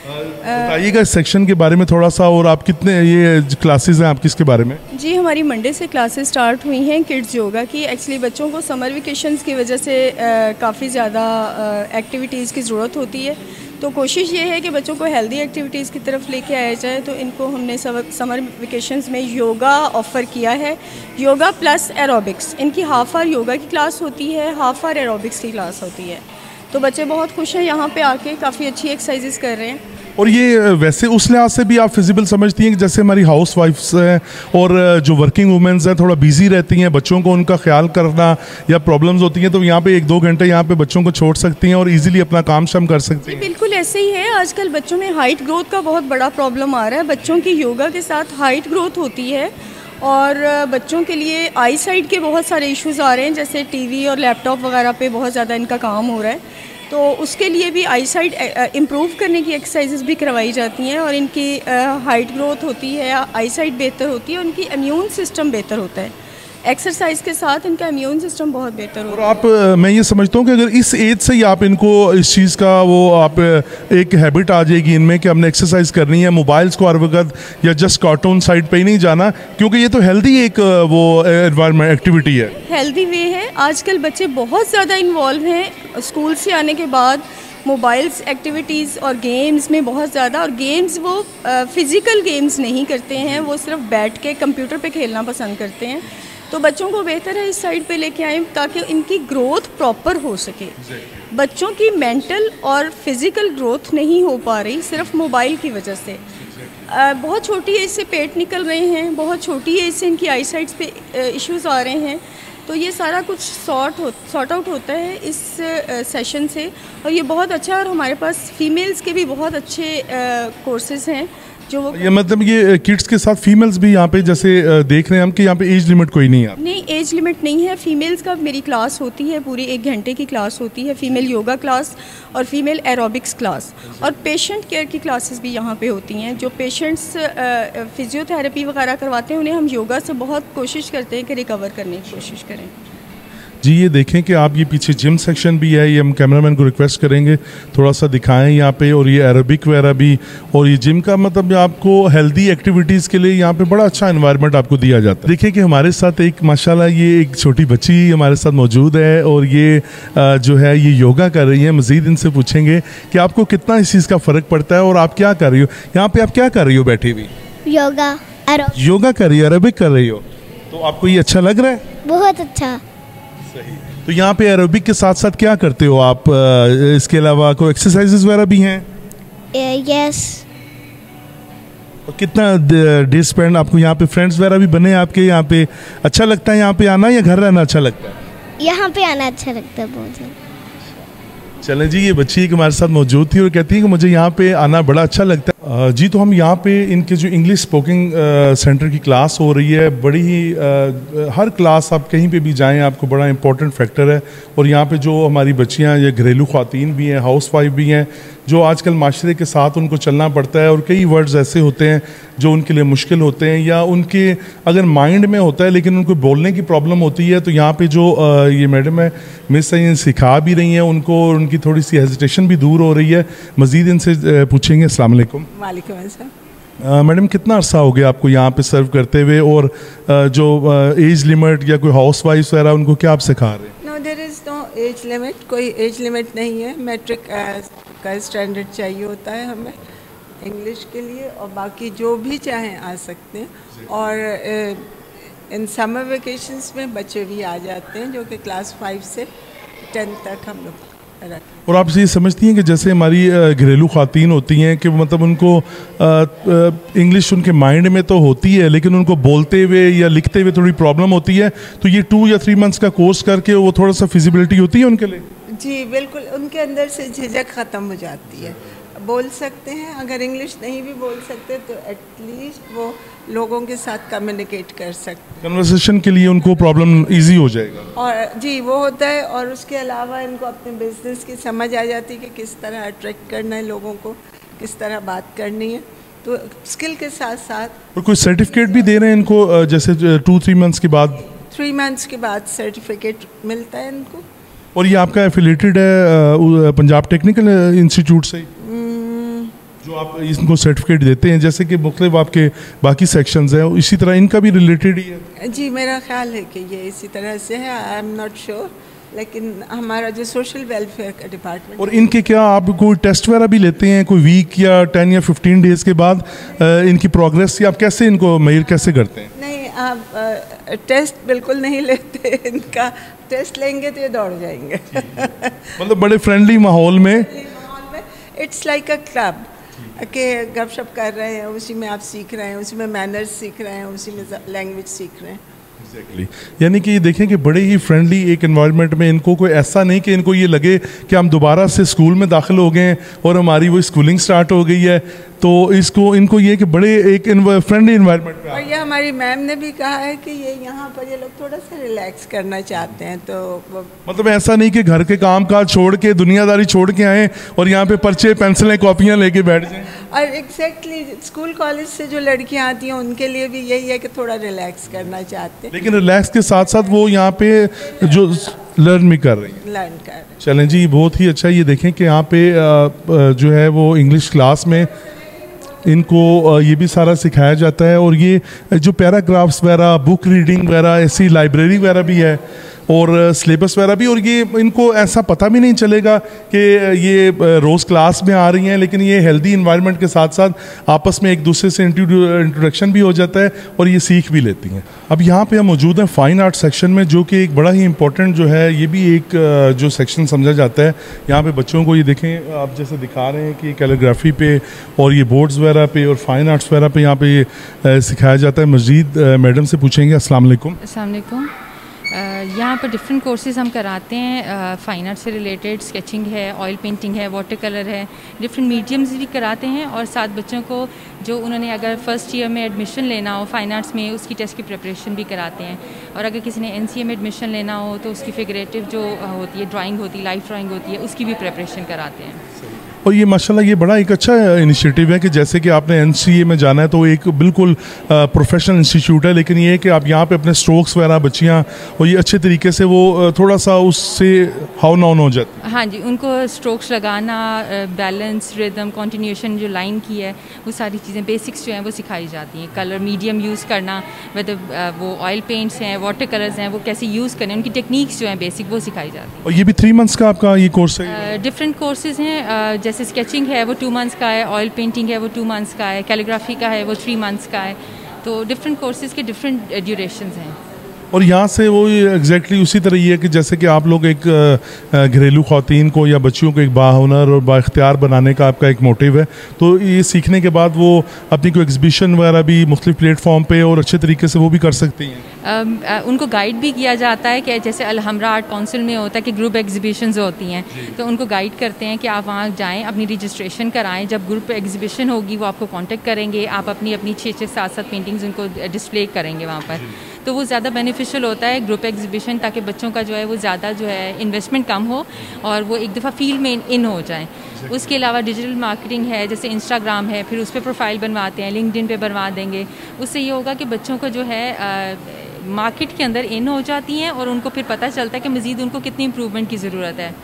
बताइएगा इस सेक्शन के बारे में थोड़ा सा, और आप कितने ये क्लासेस हैं आपकी इसके बारे में? जी हमारी मंडे से क्लासेस स्टार्ट हुई हैं किड्स योगा की। एक्चुअली बच्चों को समर वेकेशंस की वजह से काफ़ी ज़्यादा एक्टिविटीज़ की ज़रूरत होती है, तो कोशिश ये है कि बच्चों को हेल्दी एक्टिविटीज़ की तरफ लेके आया जाए। तो इनको हमने समर वेकेशंस में योगा ऑफ़र किया है, योगा प्लस एरोबिक्स। इनकी हाफ आवर योगा की क्लास होती है, हाफ आवर एरोबिक्स की क्लास होती है। तो बच्चे बहुत खुश हैं यहाँ पे आके, काफ़ी अच्छी एक्सरसाइजेस कर रहे हैं। और ये वैसे उस लिहाज से भी आप फिजिबल समझती हैं कि जैसे हमारी हाउस वाइफ्स हैं और जो वर्किंग वुमेंस हैं थोड़ा बिजी रहती हैं, बच्चों को उनका ख्याल करना या प्रॉब्लम्स होती हैं, तो यहाँ पे एक दो घंटे यहाँ पे बच्चों को छोड़ सकती हैं और इजीली अपना काम शाम कर सकती हैं। बिल्कुल ऐसे ही है। आजकल बच्चों में हाइट ग्रोथ का बहुत बड़ा प्रॉब्लम आ रहा है। बच्चों की योगा के साथ हाइट ग्रोथ होती है और बच्चों के लिए आई साइड के बहुत सारे इश्यूज़ आ रहे हैं, जैसे टीवी और लैपटॉप वगैरह पे बहुत ज़्यादा इनका काम हो रहा है। तो उसके लिए भी आई साइड इम्प्रूव करने की एक्सरसाइजेस भी करवाई जाती हैं और इनकी हाइट ग्रोथ होती है, आई साइड बेहतर होती है, उनकी इम्यून सिस्टम बेहतर होता है। एक्सरसाइज के साथ इनका इम्यून सिस्टम बहुत बेहतर होता है। और आप, मैं ये समझता हूँ कि अगर इस एज से ही आप इनको इस चीज़ का वो आप एक हैबिट आ जाएगी इनमें कि हमने एक्सरसाइज करनी है, मोबाइल्स को हर वक्त या जस्ट कार्टून साइड पे ही नहीं जाना, क्योंकि ये तो हेल्दी एक वो एनवायरनमेंट एक्टिविटी है, हेल्दी वे है। आजकल बच्चे बहुत ज़्यादा इन्वॉल्व हैं स्कूल से आने के बाद मोबाइल्स एक्टिविटीज़ और गेम्स में बहुत ज़्यादा, और गेम्स वो फिज़िकल गेम्स नहीं करते हैं, वो सिर्फ बैठ के कंप्यूटर पे खेलना पसंद करते हैं। तो बच्चों को बेहतर है इस साइड पे लेके आएँ ताकि इनकी ग्रोथ प्रॉपर हो सके। बच्चों की मेंटल और फिज़िकल ग्रोथ नहीं हो पा रही सिर्फ मोबाइल की वजह से। आ, बहुत छोटी एज से पेट निकल रहे हैं, बहुत छोटी एज से इनकी आई साइड्स पे इश्यूज़ आ रहे हैं। तो ये सारा कुछ सॉर्ट हो सॉर्ट आउट होता है इस सेशन से, और ये बहुत अच्छा है। और हमारे पास फीमेल्स के भी बहुत अच्छे कोर्सेज़ हैं जो ये मतलब ये किड्स के साथ फीमेल्स भी यहाँ पे जैसे देख रहे हैं हम कि यहाँ पे एज लिमिट कोई नहीं है? नहीं, एज लिमिट नहीं है। फीमेल्स का मेरी क्लास होती है, पूरी एक घंटे की क्लास होती है, फीमेल योगा क्लास और फीमेल एरोबिक्स क्लास, और पेशेंट केयर की क्लासेस भी यहाँ पे होती हैं। जो पेशेंट्स फिजियोथेरेपी वगैरह करवाते हैं उन्हें हम योगा से बहुत कोशिश करते हैं कि रिकवर करने की कोशिश करें। जी, ये देखें कि आप ये पीछे जिम सेक्शन भी है, ये हम कैमरामैन को रिक्वेस्ट करेंगे थोड़ा सा दिखाएं यहाँ पे, और ये एरोबिक वगैरह भी, और ये जिम का मतलब आपको हेल्दी एक्टिविटीज़ के लिए यहाँ पे बड़ा अच्छा एनवायरनमेंट आपको दिया जाता है। देखिए कि हमारे साथ एक माशाल्लाह ये एक छोटी बच्ची हमारे साथ मौजूद है और ये जो है ये योगा कर रही है। मज़ीद इनसे पूछेंगे कि आपको कितना इस चीज़ का फ़र्क पड़ता है और आप क्या कर रही हो यहाँ पर? आप क्या कर रही हो बैठी हुई? योगा योगा कर रही हो, एरोबिक कर रही हो, तो आपको ये अच्छा लग रहा है? बहुत अच्छा। सही। तो यहाँ पे एरोबिक के साथ साथ क्या करते हो आप? इसके अलावा कोई एक्सरसाइजेस वगैरह भी हैं? यस। और कितना डे स्पेंड आपको यहाँ पे, फ्रेंड्स वगैरह भी बने आपके यहाँ पे? अच्छा लगता है यहाँ पे आना या घर रहना अच्छा लगता है? यहाँ पे आना अच्छा लगता है बहुत ज़्यादा। चलें जी, ये बच्ची एक हमारे साथ मौजूद थी और कहती है कि मुझे यहाँ पे आना बड़ा अच्छा लगता है। जी, तो हम यहाँ पे इनके जो इंग्लिश स्पोकिंग सेंटर की क्लास हो रही है, बड़ी ही हर क्लास आप कहीं पे भी जाएं आपको बड़ा इंपॉर्टेंट फैक्टर है। और यहाँ पे जो हमारी बच्चियाँ, ये घरेलू ख़वातीन भी हैं, हाउस वाइफ भी हैं, जो आजकल माशरे के साथ उनको चलना पड़ता है, और कई वर्ड्स ऐसे होते हैं जो उनके लिए मुश्किल होते हैं या उनके अगर माइंड में होता है लेकिन उनको बोलने की प्रॉब्लम होती है। तो यहाँ पे जो ये मैडम है मिस ये सिखा भी रही हैं उनको, और उनकी थोड़ी सी हेजिटेशन भी दूर हो रही है। मज़ीद इनसे पूछेंगे। अस्सलाम वालेकुम। वालेकुम अस्सलाम। मैडम, कितना अरसा हो गया आपको यहाँ पे सर्व करते हुए, और जो एज लिमिट या कोई हाउस वाइफ वगैरह उनको क्या आप सिखा रहे हैं? No, there is no age limit, कोई एज लिमिट नहीं है। मैट्रिक का स्टैंडर्ड चाहिए होता है हमें इंग्लिश के लिए, और बाकी जो भी चाहें आ सकते हैं। और इन समर वेकेशंस में बच्चे भी आ जाते हैं जो कि क्लास फाइव से टेंथ तक हम लोग। और आप ये समझती हैं कि जैसे हमारी घरेलू ख़वातीन होती हैं कि मतलब उनको इंग्लिश उनके माइंड में तो होती है लेकिन उनको बोलते हुए या लिखते हुए थोड़ी प्रॉब्लम होती है, तो ये टू या थ्री मंथ्स का कोर्स करके वो थोड़ा सा फिजिबिलिटी होती है उनके लिए? जी बिल्कुल, उनके अंदर से झिझक ख़त्म हो जाती है, बोल सकते हैं। अगर इंग्लिश नहीं भी बोल सकते तो एटलीस्ट वो लोगों के साथ कम्युनिकेट कर सकते हैं। कन्वर्सेशन के लिए उनको प्रॉब्लम इजी हो जाएगा। और जी वो होता है, और उसके अलावा इनको अपने बिजनेस की समझ आ जाती है कि किस तरह अट्रैक्ट करना है लोगों को, किस तरह बात करनी है। तो स्किल के साथ साथ। और कोई सर्टिफिकेट भी दे रहे हैं इनको, जैसे टू थ्री मंथ्स के बाद? थ्री मंथ्स के बाद सर्टिफिकेट मिलता है इनको। और ये आपका एफिलेटेड है पंजाब टेक्निकल इंस्टीट्यूट से जो आप इनको सर्टिफिकेट देते हैं, जैसे कि मुख्तलिफ आपके बाकी सेक्शंस हैं, इसी तरह इनका भी रिलेटेड ही है? जी मेरा ख्याल है कि ये इसी तरह से है। आई एम नॉट श्योर, लेकिन हमारा जो सोशल वेलफेयर का डिपार्टमेंट। और इनके क्या आप कोई टेस्ट वगैरह भी लेते हैं, कोई वीक या टेन या फिफ्टीन डेज़ के बाद इनकी प्रोग्रेस, या आप कैसे इनको मेजर कैसे करते हैं? नहीं, आप आ, टेस्ट बिल्कुल नहीं लेते, इनका टेस्ट लेंगे तो ये दौड़ जाएंगे। मतलब बड़े फ्रेंडली माहौल में इट्स लाइक अ क्लब कि गपशप कर रहे हैं, उसी में आप सीख रहे हैं, उसी में मैनर्स सीख रहे हैं, उसी में लैंग्वेज सीख रहे हैं। Exactly. यानी कि देखें कि बड़े ही फ्रेंडली एक एनवायरनमेंट में, इनको कोई ऐसा नहीं कि इनको ये लगे कि हम दोबारा से स्कूल में दाखिल हो गए हैं और हमारी वो स्कूलिंग स्टार्ट हो गई है, तो इसको इनको ये कि बड़े एक फ्रेंडली एनवायरनमेंट में। और ये हमारी मैम ने भी कहा है कि ये यहाँ पर ये लोग थोड़ा सा रिलैक्स करना चाहते हैं, तो मतलब ऐसा नहीं कि घर के काम काज छोड़ के दुनियादारी छोड़ के आए और यहाँ पे पर्चे पेंसिलें कॉपियाँ लेके बैठ जाएं। और एग्जैक्टली स्कूल कॉलेज से जो लड़कियाँ आती हैं उनके लिए भी यही है कि थोड़ा रिलैक्स करना चाहते हैं, लेकिन रिलैक्स के साथ साथ वो यहाँ पे जो लर्न भी कर रही हैं। लर्न कर रहे हैं। चलें जी, बहुत ही अच्छा। ये देखें कि यहाँ पे जो है वो इंग्लिश क्लास में इनको ये भी सारा सिखाया जाता है, और ये जो पैराग्राफ्स वगैरह, बुक रीडिंग वगैरह, ऐसी लाइब्रेरी वगैरह भी है और सिलेबस वगैरह भी, और ये इनको ऐसा पता भी नहीं चलेगा कि ये रोज़ क्लास में आ रही हैं, लेकिन ये हेल्दी इन्वायरमेंट के साथ साथ आपस में एक दूसरे से इंट्रोडक्शन भी हो जाता है और ये सीख भी लेती हैं। अब यहाँ पे हम मौजूद हैं फ़ाइन आर्ट सेक्शन में, जो कि एक बड़ा ही इम्पोर्टेंट जो है, ये भी एक जो सेक्शन समझा जाता है। यहाँ पे बच्चों को ये देखें, आप जैसे दिखा रहे हैं कि कैलीग्राफी पे और ये बोर्ड्स वगैरह पे और फाइन आर्ट्स वगैरह पे यहाँ पे सिखाया जाता है। मज़ीद मैडम से पूछेंगे। अस्सलाम वालेकुम। अस्सलाम वालेकुम। यहाँ पर डिफरेंट कोर्सेज़ हम कराते हैं, फ़ाइन आर्ट से रिलेटेड स्केचिंग है, ऑयल पेंटिंग है, वाटर कलर है, डिफरेंट मीडियम्स भी कराते हैं, और साथ बच्चों को जो उन्होंने अगर फर्स्ट ईयर में एडमिशन लेना हो फ़ाइन आर्ट्स में, उसकी टेस्ट की प्रिपरेशन भी कराते हैं, और अगर किसी ने एन सी ए में एडमिशन लेना हो तो उसकी फिगरेटिव जो होती है ड्राइंग होती है, लाइफ ड्राइंग होती है, उसकी भी प्रिपरेशन कराते हैं। और ये माशाल्लाह ये बड़ा एक अच्छा इनिशिएटिव है कि जैसे कि आपने एन सी ए में जाना है तो एक बिल्कुल प्रोफेशनल इंस्टीट्यूट है, लेकिन ये है कि आप यहाँ पे अपने स्ट्रोक्स वगैरह बच्चियाँ और ये अच्छे तरीके से वो थोड़ा सा उससे हाउ नाउन हो जाती है। हाँ जी, उनको स्ट्रोक्स लगाना, बैलेंस, रिदम, कॉन्टिन्यूशन जो लाइन की है, वो सारी चीज़ें बेसिक्स जो हैं वो सिखाई जाती हैं। कलर मीडियम यूज़ करना, मतलब वो ऑयल पेंट्स हैं, वाटर कलर्स हैं, वो कैसे यूज़ करें, उनकी टेक्निक्स जो हैं बेसिक वो सिखाई जाती हैं। और ये भी थ्री मंथ्स का आपका ये कोर्स है? डिफरेंट कोर्सेज हैं, जैसे स्केचिंग है वो टू मंथ्स का है, ऑयल पेंटिंग है वो टू मंथ्स का है, कैलीग्राफी का है वो थ्री मंथ्स का है, तो डिफरेंट कोर्सेज के डिफरेंट ड्यूरेशंस हैं। और यहाँ से वो एग्जैक्टली उसी तरह ही है कि जैसे कि आप लोग एक घरेलू ख़वातीन को या बच्चियों को एक बाहुनर और बाइख्तियार बनाने का आपका एक मोटिव है, तो ये सीखने के बाद वो अपनी कोई एग्जीबिशन वगैरह भी मुख्तलिफ प्लेटफॉर्म पे और अच्छे तरीके से वो भी कर सकती हैं। Uh, उनको गाइड भी किया जाता है कि जैसे अलहमरा आर्ट काउंसिल में होता है कि ग्रुप एग्जीबिशंस होती हैं, तो उनको गाइड करते हैं कि आप वहाँ जाएं, अपनी रजिस्ट्रेशन कराएं, जब ग्रुप एग्जीबिशन होगी वो आपको कांटेक्ट करेंगे, आप अपनी अपनी छः छः सात सात पेंटिंग्स उनको डिस्प्ले करेंगे वहाँ पर, तो वो ज़्यादा बेनिफिशियल होता है ग्रुप एग्जीबिशन, ताकि बच्चों का जो है वो ज़्यादा जो है इन्वेस्टमेंट कम हो और वो एक दफ़ा फील्ड में इन हो जाएँ। उसके अलावा डिजिटल मार्केटिंग है, जैसे इंस्टाग्राम है, फिर उस पर प्रोफाइल बनवाते हैं, लिंक्डइन पे बनवा देंगे, उससे ये होगा कि बच्चों को जो है आ, मार्केट के अंदर इन हो जाती हैं और उनको फिर पता चलता है कि मज़ीद उनको कितनी इम्प्रूवमेंट की ज़रूरत है।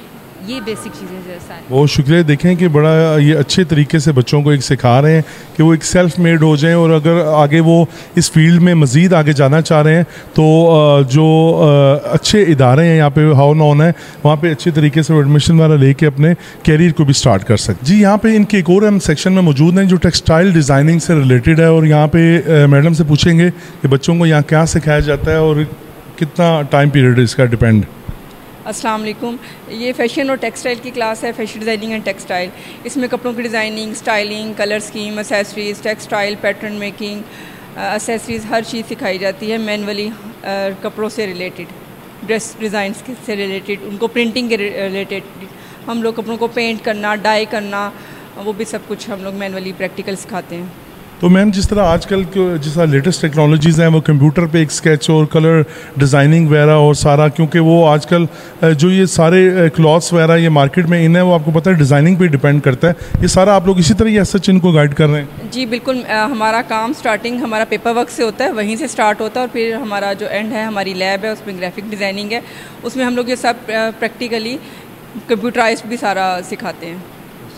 ये बेसिक चीज़ें जैसा बहुत शुक्रिया। देखें कि बड़ा ये अच्छे तरीके से बच्चों को एक सिखा रहे हैं कि वो एक सेल्फ मेड हो जाएं, और अगर आगे वो इस फील्ड में मज़ीद आगे जाना चाह रहे हैं तो जो अच्छे इदारे हैं यहाँ पे हाउ नॉन है, वहाँ पे अच्छे तरीके से एडमिशन वाला लेके अपने कैरियर को भी स्टार्ट कर सकते। जी, यहाँ पे इनके एक और हम सेक्शन में मौजूद हैं जो टेक्सटाइल डिज़ाइनिंग से रिलेटेड है, और यहाँ पे मैडम से पूछेंगे कि बच्चों को यहाँ क्या सिखाया जाता है और कितना टाइम पीरियड इसका डिपेंड। अस्सलाम वालेकुम। ये फ़ैशन और टेक्सटाइल की क्लास है, फ़ैशन डिज़ाइनिंग एंड टेक्सटाइल। इसमें कपड़ों की designing, styling, colour scheme, accessories, textile, pattern making, accessories, हर चीज़ सिखाई जाती है मैनुअली, कपड़ों से रिलेटेड, ड्रेस डिज़ाइंस से रिलेटेड, उनको प्रिंटिंग के रिलेटेड, हम लोग कपड़ों को पेंट करना, डाई करना, वो भी सब कुछ हम लोग मैनुअली प्रैक्टिकल सिखाते हैं। तो मैम, जिस तरह आजकल के जिस तरह लेटेस्ट टेक्नोलॉजीज़ हैं वो कंप्यूटर पे एक स्केच और कलर डिज़ाइनिंग वगैरह और सारा, क्योंकि वो आजकल जो ये सारे क्लॉथ्स वगैरह ये मार्केट में इन है, वो आपको पता है डिज़ाइनिंग पे डिपेंड करता है, ये सारा आप लोग इसी तरह सच इनको गाइड कर रहे हैं? जी बिल्कुल, हमारा काम स्टार्टिंग हमारा पेपर वर्क से होता है, वहीं से स्टार्ट होता है, और फिर हमारा जो एंड है हमारी लैब है, उसमें ग्राफिक डिज़ाइनिंग है, उसमें हम लोग ये सब प्रैक्टिकली कंप्यूटराइज्ड भी सारा सिखाते हैं।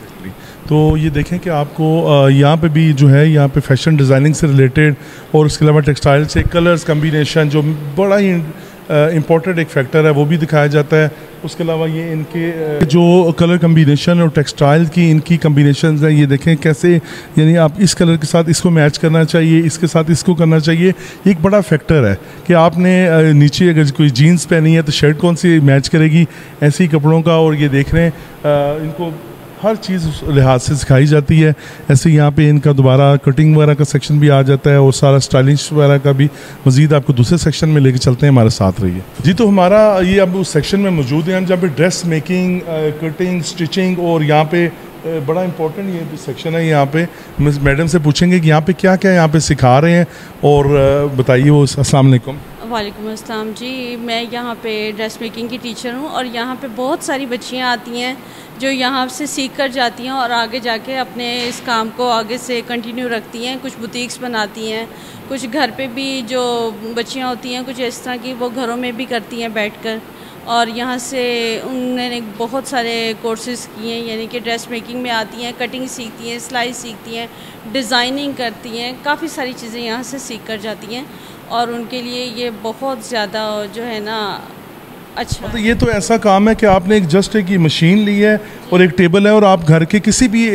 तो ये देखें कि आपको यहाँ पे भी जो है यहाँ पे फैशन डिज़ाइनिंग से रिलेटेड और उसके अलावा टेक्सटाइल से कलर्स कम्बिनेशन जो बड़ा ही इम्पोर्टेंट एक फैक्टर है वो भी दिखाया जाता है। उसके अलावा ये इनके जो कलर कम्बिनेशन और टेक्सटाइल की इनकी कम्बिनेशन हैं, ये देखें कैसे, यानी आप इस कलर के साथ इसको मैच करना चाहिए, इसके साथ इसको करना चाहिए। एक बड़ा फैक्टर है कि आपने नीचे अगर कोई जीन्स पहनी है तो शर्ट कौन सी मैच करेगी, ऐसे ही कपड़ों का। और ये देख रहे हैं इनको हर चीज़ उस लिहाज से सिखाई जाती है। ऐसे यहाँ पे इनका दोबारा कटिंग वगैरह का सेक्शन भी आ जाता है और सारा स्टाइलिश वगैरह का भी मज़ीद आपको दूसरे सेक्शन में लेके चलते हैं, हमारे साथ रहिए जी। तो हमारा ये अब उस सेक्शन में मौजूद है जहाँ पे ड्रेस मेकिंग, कटिंग, स्टिचिंग और यहाँ पे बड़ा इंपॉर्टेंट ये सेक्शन है। यहाँ पे मिस मैडम से पूछेंगे कि यहाँ पे क्या क्या यहाँ पे सिखा रहे हैं और बताइए वो। अस्सलाम वालेकुम। वालेकुम अस्सलाम जी, मैं यहाँ पे ड्रेस मेकिंग की टीचर हूँ और यहाँ पे बहुत सारी बच्चियाँ आती हैं जो यहाँ से सीख कर जाती हैं और आगे जाके अपने इस काम को आगे से कंटिन्यू रखती हैं। कुछ बुटीक्स बनाती हैं, कुछ घर पे भी जो बच्चियाँ होती हैं कुछ इस तरह की वो घरों में भी करती हैं बैठकर। और यहाँ से उन्होंने बहुत सारे कोर्सेज़ किए हैं, यानी कि ड्रेस मेकिंग में आती हैं, कटिंग सीखती हैं, सिलाई सीखती हैं, डिज़ाइनिंग करती हैं, काफ़ी सारी चीज़ें यहाँ से सीख कर जाती हैं और उनके लिए ये बहुत ज़्यादा जो है ना अच्छा। तो ये तो ऐसा काम है कि आपने एक जस्ट एक मशीन ली है और एक टेबल है और आप घर के किसी भी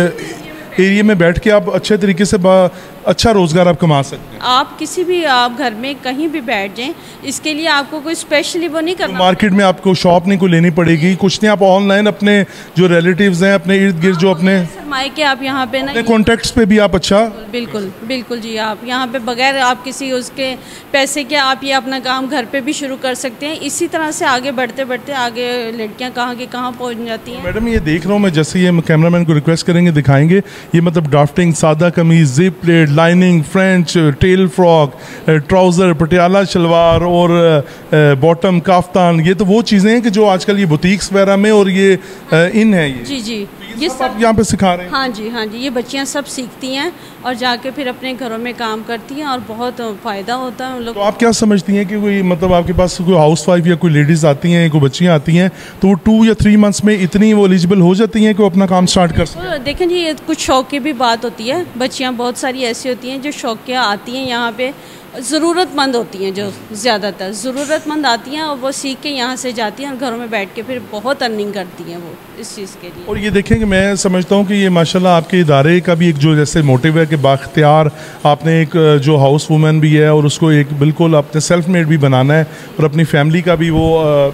एरिया में बैठ के आप अच्छे तरीके से अच्छा रोज़गार आप कमा सकते हैं। आप किसी भी आप घर में कहीं भी बैठ जाएं, इसके लिए आपको कोई स्पेशली वो नहीं करना। मार्केट में आपको शॉप नहीं कोई लेनी पड़ेगी, कुछ नहीं। आप ऑनलाइन अपने जो रिलेटिव्स हैं, अपने इर्द गिर्द जो अपने सरमाए के आप यहाँ पे ना कॉन्टेक्ट्स पे भी आप अच्छा बिल्कुल बिल्कुल जी, आप यहाँ पे बगैर आप किसी उसके पैसे के आप ये अपना काम घर पे भी शुरू कर सकते हैं। इसी तरह से आगे बढ़ते बढ़ते आगे लड़कियाँ कहाँ की कहाँ पहुँच जाती हैं। मैडम ये देख रहा हूँ मैं, जैसे ये कैमरामैन को रिक्वेस्ट करेंगे दिखाएंगे, ये मतलब ड्राफ्टिंग, सादा कमीज, zip plate, lining, French, tail frock, trouser, Patiala shalwar और बॉटम, काफ्तान, ये तो वो चीज़ें हैं कि जो आजकल ये बुटीक्स वगैरह में और ये इन है। ये जी जी ये सब आप यहाँ पे सिखा रहे हैं? हाँ जी हाँ जी, ये बच्चियाँ सब सीखती हैं और जाके फिर अपने घरों में काम करती हैं और बहुत फ़ायदा होता है उन लोग। तो आप क्या समझती हैं कि कोई मतलब आपके पास कोई हाउस वाइफ या कोई लेडीज़ आती हैं, कोई बच्चियाँ आती हैं, तो वो टू या थ्री मंथ्स में इतनी वो एलिजिबल हो जाती हैं कि वो अपना काम स्टार्ट कर सकते हैं? देखें जी, ये कुछ शौक की भी बात होती है। बच्चियाँ बहुत सारी ऐसी होती हैं जो शौकिया आती हैं यहाँ पे, ज़रूरतमंद होती हैं, जो ज़्यादातर ज़रूरतमंद आती हैं और वो सीख के यहाँ से जाती हैं और घरों में बैठ के फिर बहुत अर्निंग करती हैं वो इस चीज़ के लिए। और ये देखें कि मैं समझता हूँ कि ये माशाल्लाह आपके इदारे का भी एक जो जैसे मोटिव है कि बाख्तियार आपने एक जो हाउस वूमेन भी है और उसको एक बिल्कुल अपने सेल्फ मेड भी बनाना है और अपनी फैमिली का भी वो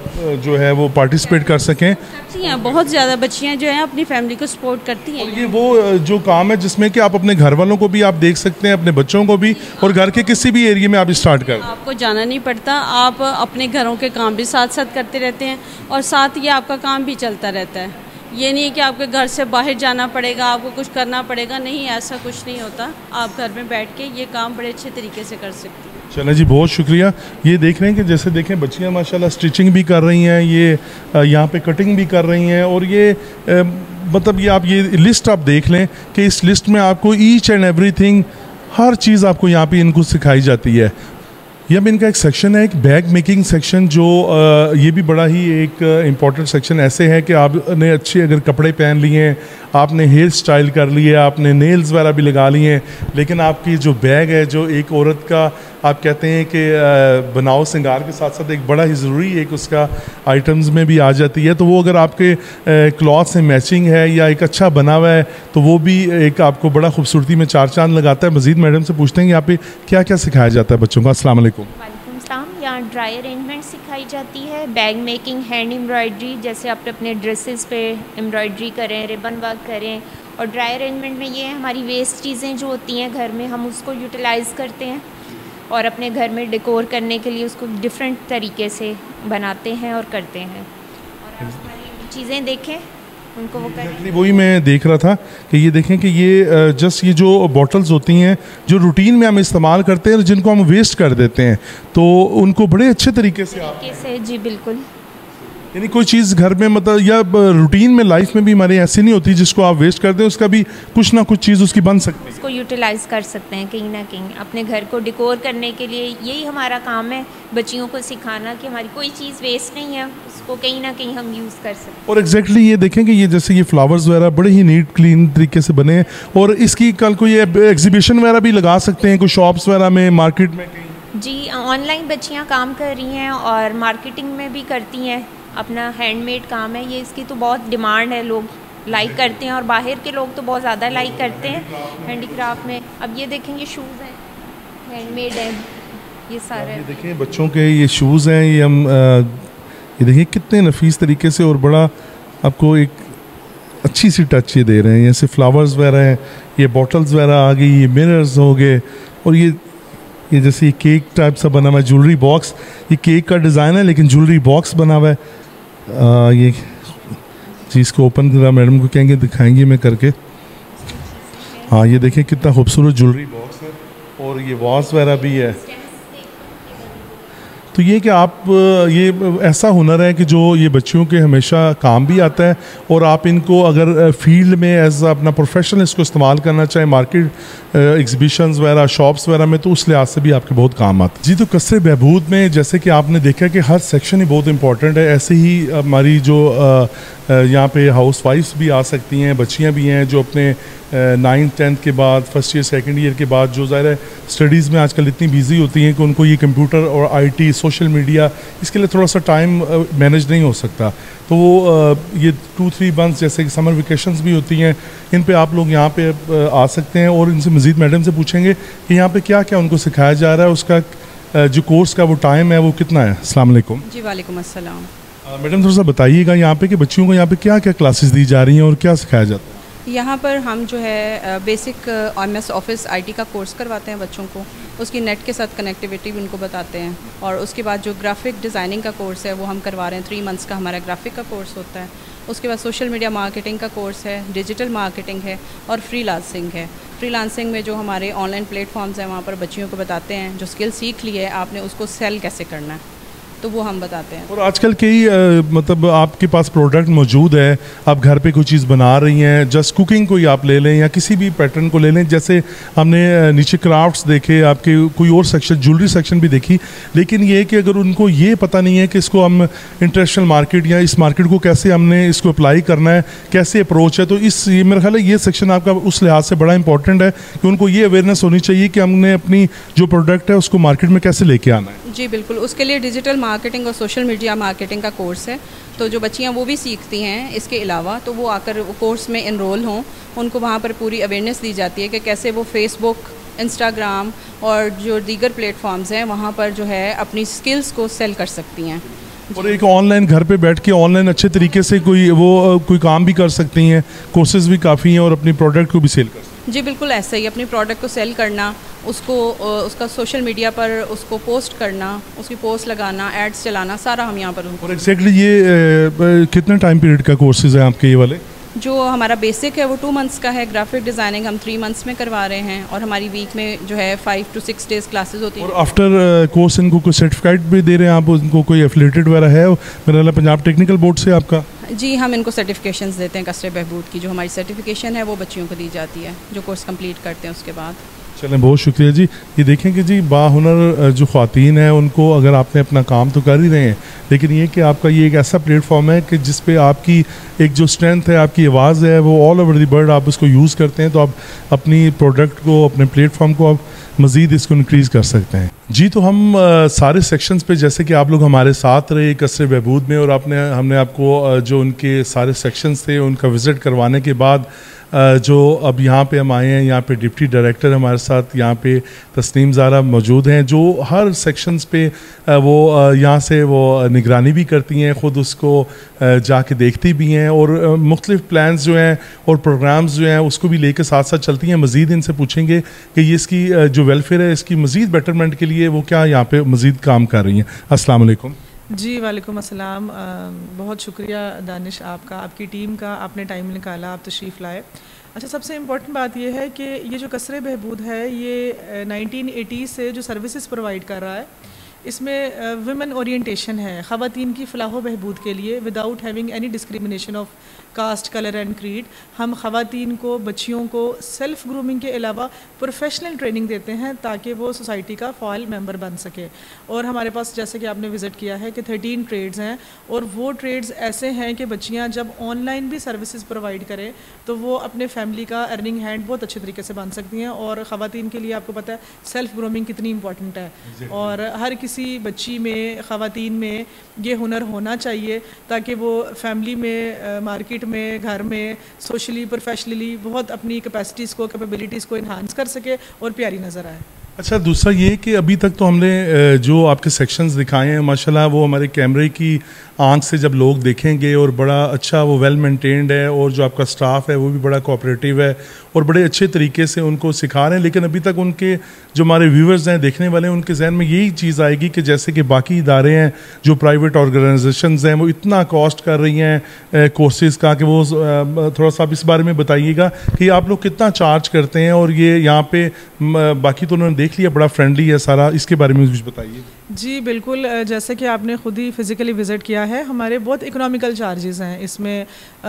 जो है वो पार्टिसिपेट कर सकें। हैं बहुत ज़्यादा बच्चियाँ जो हैं अपनी फैमिली को सपोर्ट करती हैं। और ये वो जो काम है जिसमें कि आप अपने घर वालों को भी आप देख सकते हैं, अपने बच्चों को भी, और घर के किसी भी एरिया में आप स्टार्ट कर, आपको जाना नहीं पड़ता, आप अपने घरों के काम भी साथ साथ करते रहते हैं और साथ ये आपका काम भी चलता रहता है। ये नहीं है कि आपके घर से बाहर जाना पड़ेगा, आपको कुछ करना पड़ेगा, नहीं, ऐसा कुछ नहीं होता। आप घर में बैठ के ये काम बड़े अच्छे तरीके से कर सकते हैं। चलें जी, बहुत शुक्रिया। ये देख रहे हैं कि जैसे देखें बच्चियां माशाल्लाह स्टिचिंग भी कर रही हैं, ये यहाँ पे कटिंग भी कर रही हैं और ये मतलब ये आप ये लिस्ट आप देख लें कि इस लिस्ट में आपको ईच एंड एवरीथिंग, हर चीज़ आपको यहाँ पे इनको सिखाई जाती है। ये अब इनका एक सेक्शन है, एक बैग मेकिंग सेक्शन, जो आ, ये भी बड़ा ही एक इम्पॉर्टेंट सेक्शन ऐसे है कि आपने अच्छे अगर कपड़े पहन लिए हैं, आपने हेयर स्टाइल कर लिए, आपने नेल्स वगैरह भी लगा लिए हैं, लेकिन आपकी जो बैग है, जो एक औरत का आप कहते हैं कि बनाव सिंगार के साथ साथ एक बड़ा ही ज़रूरी एक उसका आइटम्स में भी आ जाती है, तो वो अगर आपके क्लॉथ से मैचिंग है या एक अच्छा बना हुआ है तो वो भी एक आपको बड़ा खूबसूरती में चार चांद लगाता है। मज़ीद मैडम से पूछते हैं यहाँ पे क्या क्या सिखाया जाता है बच्चों को। अस्सलाम वालेकुम। वालेकुम सलाम। यहाँ ड्राई अरेंजमेंट सिखाई जाती है, बैग मेकिंग, हैंड एम्ब्रॉयडरी, जैसे आप अपने ड्रेसेस पे एम्ब्रॉयडरी करें, रिबन वर्क करें। और ड्राई अरेंजमेंट में ये है हमारी वेस्ट चीज़ें जो होती हैं घर में, हम उसको यूटिलाइज़ करते हैं और अपने घर में डेकोर करने के लिए उसको डिफरेंट तरीके से बनाते हैं और करते हैं। और आप हमारी चीज़ें देखें, उनको वो करें। वही मैं देख रहा था कि ये देखें कि ये जस्ट ये जो बॉटल्स होती हैं जो रूटीन में हम इस्तेमाल करते हैं, जिनको हम वेस्ट कर देते हैं, तो उनको बड़े अच्छे तरीके से तरीके से जी बिल्कुल, यानी कोई चीज़ घर में मतलब या रूटीन में लाइफ में भी हमारे ऐसी नहीं होती जिसको आप वेस्ट कर दें, उसका भी कुछ ना कुछ चीज़ उसकी बन सकती है, उसको यूटिलाइज कर सकते हैं कहीं ना कहीं अपने घर को डिकोर करने के लिए। यही हमारा काम है, बच्चियों को सिखाना कि हमारी कोई चीज़ वेस्ट नहीं है, उसको कहीं ना कहीं हम यूज़ कर सकते हैं। और एग्जैक्टली exactly ये देखें कि ये जैसे ये फ्लावर्स वगैरह बड़े ही नीट क्लीन तरीके से बने हैं और इसकी कल को ये एग्जीबिशन वगैरह भी लगा सकते हैं कोई शॉप्स वगैरह में, मार्केट में कहीं। जी, ऑनलाइन बच्चियां काम कर रही हैं और मार्केटिंग में भी करती हैं, अपना हैंडमेड काम है ये, इसकी तो बहुत डिमांड है, लोग लाइक करते हैं और बाहर के लोग तो बहुत ज़्यादा लाइक करते हैं हैंडीक्राफ्ट में। अब ये देखें, ये शूज़ हैं, हैंडमेड है ये सारे। ये देखें बच्चों के ये शूज़ हैं, ये हम ये देखिए कितने नफीस तरीके से और बड़ा आपको एक अच्छी सी टच ये दे रहे हैं। जैसे फ्लावर्स वगैरह हैं, ये बॉटल्स वगैरह आ गई, ये मिरर्स हो गए, और ये ये जैसे ये केक टाइप सा बना हुआ है, ज्वेलरी बॉक्स, ये केक का डिज़ाइन है लेकिन ज्वेलरी बॉक्स बना हुआ है। आ, ये जी इसको ओपन करा, मैडम को कहेंगे दिखाएंगे मैं करके। हाँ ये देखिए कितना खूबसूरत ज्वेलरी बॉक्स है, और ये वॉस वगैरह भी है। तो ये कि आप ये ऐसा हुनर है कि जो ये बच्चियों के हमेशा काम भी आता है, और आप इनको अगर फील्ड में एज अपना प्रोफेशन इसको इस्तेमाल करना चाहें, मार्केट एग्जीबिशंस वगैरह, शॉप्स वगैरह में, तो उस लिहाज से भी आपके बहुत काम आता है। जी, तो कसरे बहबूद में जैसे कि आपने देखा कि हर सेक्शन ही बहुत इंपॉर्टेंट है। ऐसे ही हमारी जो यहाँ पे हाउस वाइफ्स भी आ सकती हैं, बच्चियाँ भी हैं जो अपने नाइन्थ टेंथ के बाद, फर्स्ट ईयर सेकंड ईयर के बाद, जो ज़ाहिर है स्टडीज़ में आजकल इतनी बिजी होती हैं कि उनको ये कंप्यूटर और आईटी, सोशल मीडिया, इसके लिए थोड़ा सा टाइम मैनेज नहीं हो सकता। तो वो ये टू थ्री मंथ्स जैसे कि समर वेकेशंस भी होती हैं, इन पे आप लोग यहाँ पे आ सकते हैं और इनसे मज़ीद मैडम से पूछेंगे कि यहाँ पे क्या क्या उनको सिखाया जा रहा है, उसका जो कोर्स का वो टाइम है वो कितना है। अस्सलाम वालेकुम। जी वालेकुम अस्सलाम। मैडम थोड़ा सा बताइएगा यहाँ पे कि बच्चियों को यहाँ पे क्या क्या क्लासेस दी जा रही हैं और क्या सिखाया जाता है। यहाँ पर हम जो है basic M S Office IT का कोर्स करवाते हैं बच्चों को, उसकी नेट के साथ कनेक्टिविटी भी उनको बताते हैं, और उसके बाद जो ग्राफिक डिज़ाइनिंग का कोर्स है वो हम करवा रहे हैं, थ्री मंथ्स का हमारा ग्राफिक का कोर्स होता है। उसके बाद सोशल मीडिया मार्केटिंग का कोर्स है, डिजिटल मार्केटिंग है, और फ्रीलांसिंग है। फ्रीलांसिंग में जो हमारे ऑनलाइन प्लेटफॉर्म्स हैं वहाँ पर बच्चियों को बताते हैं जो स्किल सीख ली है आपने, उसको सेल कैसे करना है, तो वो हम बताते हैं। और आजकल कई मतलब आपके पास प्रोडक्ट मौजूद है, आप घर पे कोई चीज़ बना रही हैं, जस्ट कुकिंग को ही आप ले लें या किसी भी पैटर्न को ले लें, जैसे हमने नीचे क्राफ्ट्स देखे, आपके कोई और सेक्शन, ज्वेलरी सेक्शन भी देखी, लेकिन ये कि अगर उनको ये पता नहीं है कि इसको हम इंटरनेशनल मार्केट या इस मार्केट को कैसे हमने इसको अप्लाई करना है, कैसे अप्रोच है, तो इस ये मेरा ख्याल है ये सेक्शन आपका उस लिहाज से बड़ा इंपॉर्टेंट है कि उनको ये अवेयरनेस होनी चाहिए कि हमने अपनी जो प्रोडक्ट है उसको मार्केट में कैसे लेके आना है। जी बिल्कुल, उसके लिए डिजिटल मार्केटिंग और सोशल मीडिया मार्केटिंग का कोर्स है, तो जो बच्चियां वो भी सीखती हैं इसके अलावा, तो वो आकर वो कोर्स में इनरोल हों, उनको वहाँ पर पूरी अवेयरनेस दी जाती है कि कैसे वो फेसबुक, इंस्टाग्राम और जो दीगर प्लेटफॉर्म्स हैं वहाँ पर जो है अपनी स्किल्स को सेल कर सकती हैं। और एक ऑनलाइन घर पे बैठ के ऑनलाइन अच्छे तरीके से कोई वो कोई काम भी कर सकती हैं, कोर्सेज भी काफ़ी हैं, और अपनी प्रोडक्ट को भी सेल कर सकती हैं। जी बिल्कुल ऐसा ही, अपनी प्रोडक्ट को सेल करना, उसको उसका सोशल मीडिया पर उसको पोस्ट करना, उसकी पोस्ट लगाना, एड्स चलाना, सारा हम यहाँ पर। और एग्जैक्टली ये कितने टाइम पीरियड का कोर्सेज हैं आपके ये वाले? जो हमारा बेसिक है वो टू मंथ्स का है, ग्राफिक डिज़ाइनिंग हम थ्री मंथ्स में करवा रहे हैं, और हमारी वीक में जो है five two six days classes होती हैं। और आफ्टर कोर्स इनको कोई सर्टिफिकेट भी दे रहे हैं आप, उनको कोई एफिलिएटेड वगैरह है मेरा पंजाब टेक्निकल बोर्ड से आपका? जी हम इनको सर्टिफिकेशंस देते हैं, कसरे बहबूद की जो हमारी सर्टिफिकेशन है वो बच्चियों को दी जाती है जो कोर्स कंप्लीट करते हैं उसके बाद। चलें, बहुत शुक्रिया जी। ये देखें कि जी बाहुनर जो ख़वातीन हैं उनको अगर आपने अपना काम तो कर ही रहे हैं, लेकिन ये कि आपका ये एक ऐसा प्लेटफॉर्म है कि जिस पे आपकी एक जो स्ट्रेंथ है, आपकी आवाज़ है, वो ऑल ओवर द वर्ल्ड आप उसको यूज़ करते हैं, तो आप अपनी प्रोडक्ट को, अपने प्लेटफॉर्म को आप मज़ीद इसको इंक्रीज़ कर सकते हैं। जी, तो हम आ, सारे सेक्शंस पे जैसे कि आप लोग हमारे साथ रहे कसरे बहबूद में, और आपने हमने आपको आ, जो उनके सारे सेक्शंस थे उनका विज़िट करवाने के बाद जो अब यहाँ पे हम आए हैं, यहाँ पे डिप्टी डायरेक्टर हमारे साथ यहाँ पे तस्नीम ज़ारा मौजूद हैं, जो हर सेक्शंस पे वो यहाँ से वो निगरानी भी करती हैं, ख़ुद उसको जाके देखती भी हैं, और मुख्तलिफ़ प्लान्स जो हैं और प्रोग्राम्स जो हैं उसको भी लेकर साथ साथ चलती हैं। मज़ीद इनसे पूछेंगे कि ये इसकी जो वेलफेयर है, इसकी मज़ीद बेटरमेंट के लिए वो क्या यहाँ पे मज़ीद काम कर रही हैं। अस्सलाम वालेकुम। जी वालेकुम अस्सलाम। बहुत शुक्रिया दानिश आपका, आपकी टीम का, आपने टाइम निकाला, आप तशरीफ़ लाए। अच्छा, सबसे इम्पोर्टेंट बात यह है कि ये जो कसरे बहबूद है ये नाइनटीन एटी से जो सर्विसेज प्रोवाइड कर रहा है, इसमें वुमेन ओरिएंटेशन है, ख़वातीन की फ़लाह बहबूद के लिए without having any discrimination of caste, colour and creed. हम ख़वातीन को, बच्चियों को सेल्फ़ ग्रूमिंग के अलावा प्रोफेशनल ट्रेनिंग देते हैं ताकि वो सोसाइटी का फ़ाल मेंबर बन सके। और हमारे पास जैसे कि आपने विज़िट किया है कि थर्टीन ट्रेड्स हैं, और वो ट्रेड्स ऐसे हैं कि बच्चियाँ जब ऑनलाइन भी सर्विसेज प्रोवाइड करें तो वो अपने फैमिली का अर्निंग हैंड बहुत अच्छे तरीके से बन सकती हैं। और ख़वातीन के लिए आपको पता है सेल्फ़ ग्रूमिंग कितनी इंपॉर्टेंट है, और हर किसी बच्ची में, ख़वातीन में ये हुनर होना चाहिए ताकि वो फैमिली में, मार्केट में, घर में, सोशली, प्रोफेशनली बहुत अपनी कैपेसिटीज़ को, कैपेबिलिटीज़ को इन्हांस कर सके और प्यारी नज़र आए। अच्छा, दूसरा ये कि अभी तक तो हमने जो आपके सेक्शंस दिखाए हैं माशाल्लाह वो हमारे कैमरे की आंख से जब लोग देखेंगे, और बड़ा अच्छा वो वेल मेंटेन्ड है, और जो आपका स्टाफ है वो भी बड़ा कोऑपरेटिव है और बड़े अच्छे तरीके से उनको सिखा रहे हैं। लेकिन अभी तक उनके जो हमारे व्यूवर्स हैं, देखने वाले हैं, उनके जहन में यही चीज़ आएगी कि जैसे कि बाकी इदारे हैं जो प्राइवेट ऑर्गेनाइजेशंस हैं वो इतना कॉस्ट कर रही हैं कोर्सेज़ का, कि वो थोड़ा सा आप इस बारे में बताइएगा कि आप लोग कितना चार्ज करते हैं। और ये यहाँ पे बाकी तो उन्होंने देख लिया, बड़ा फ्रेंडली है सारा, इसके बारे में कुछ बताइए। जी बिल्कुल, जैसे कि आपने खुद ही फिज़िकली विज़िट किया है, हमारे बहुत इकोनॉमिकल चार्जेस हैं इसमें।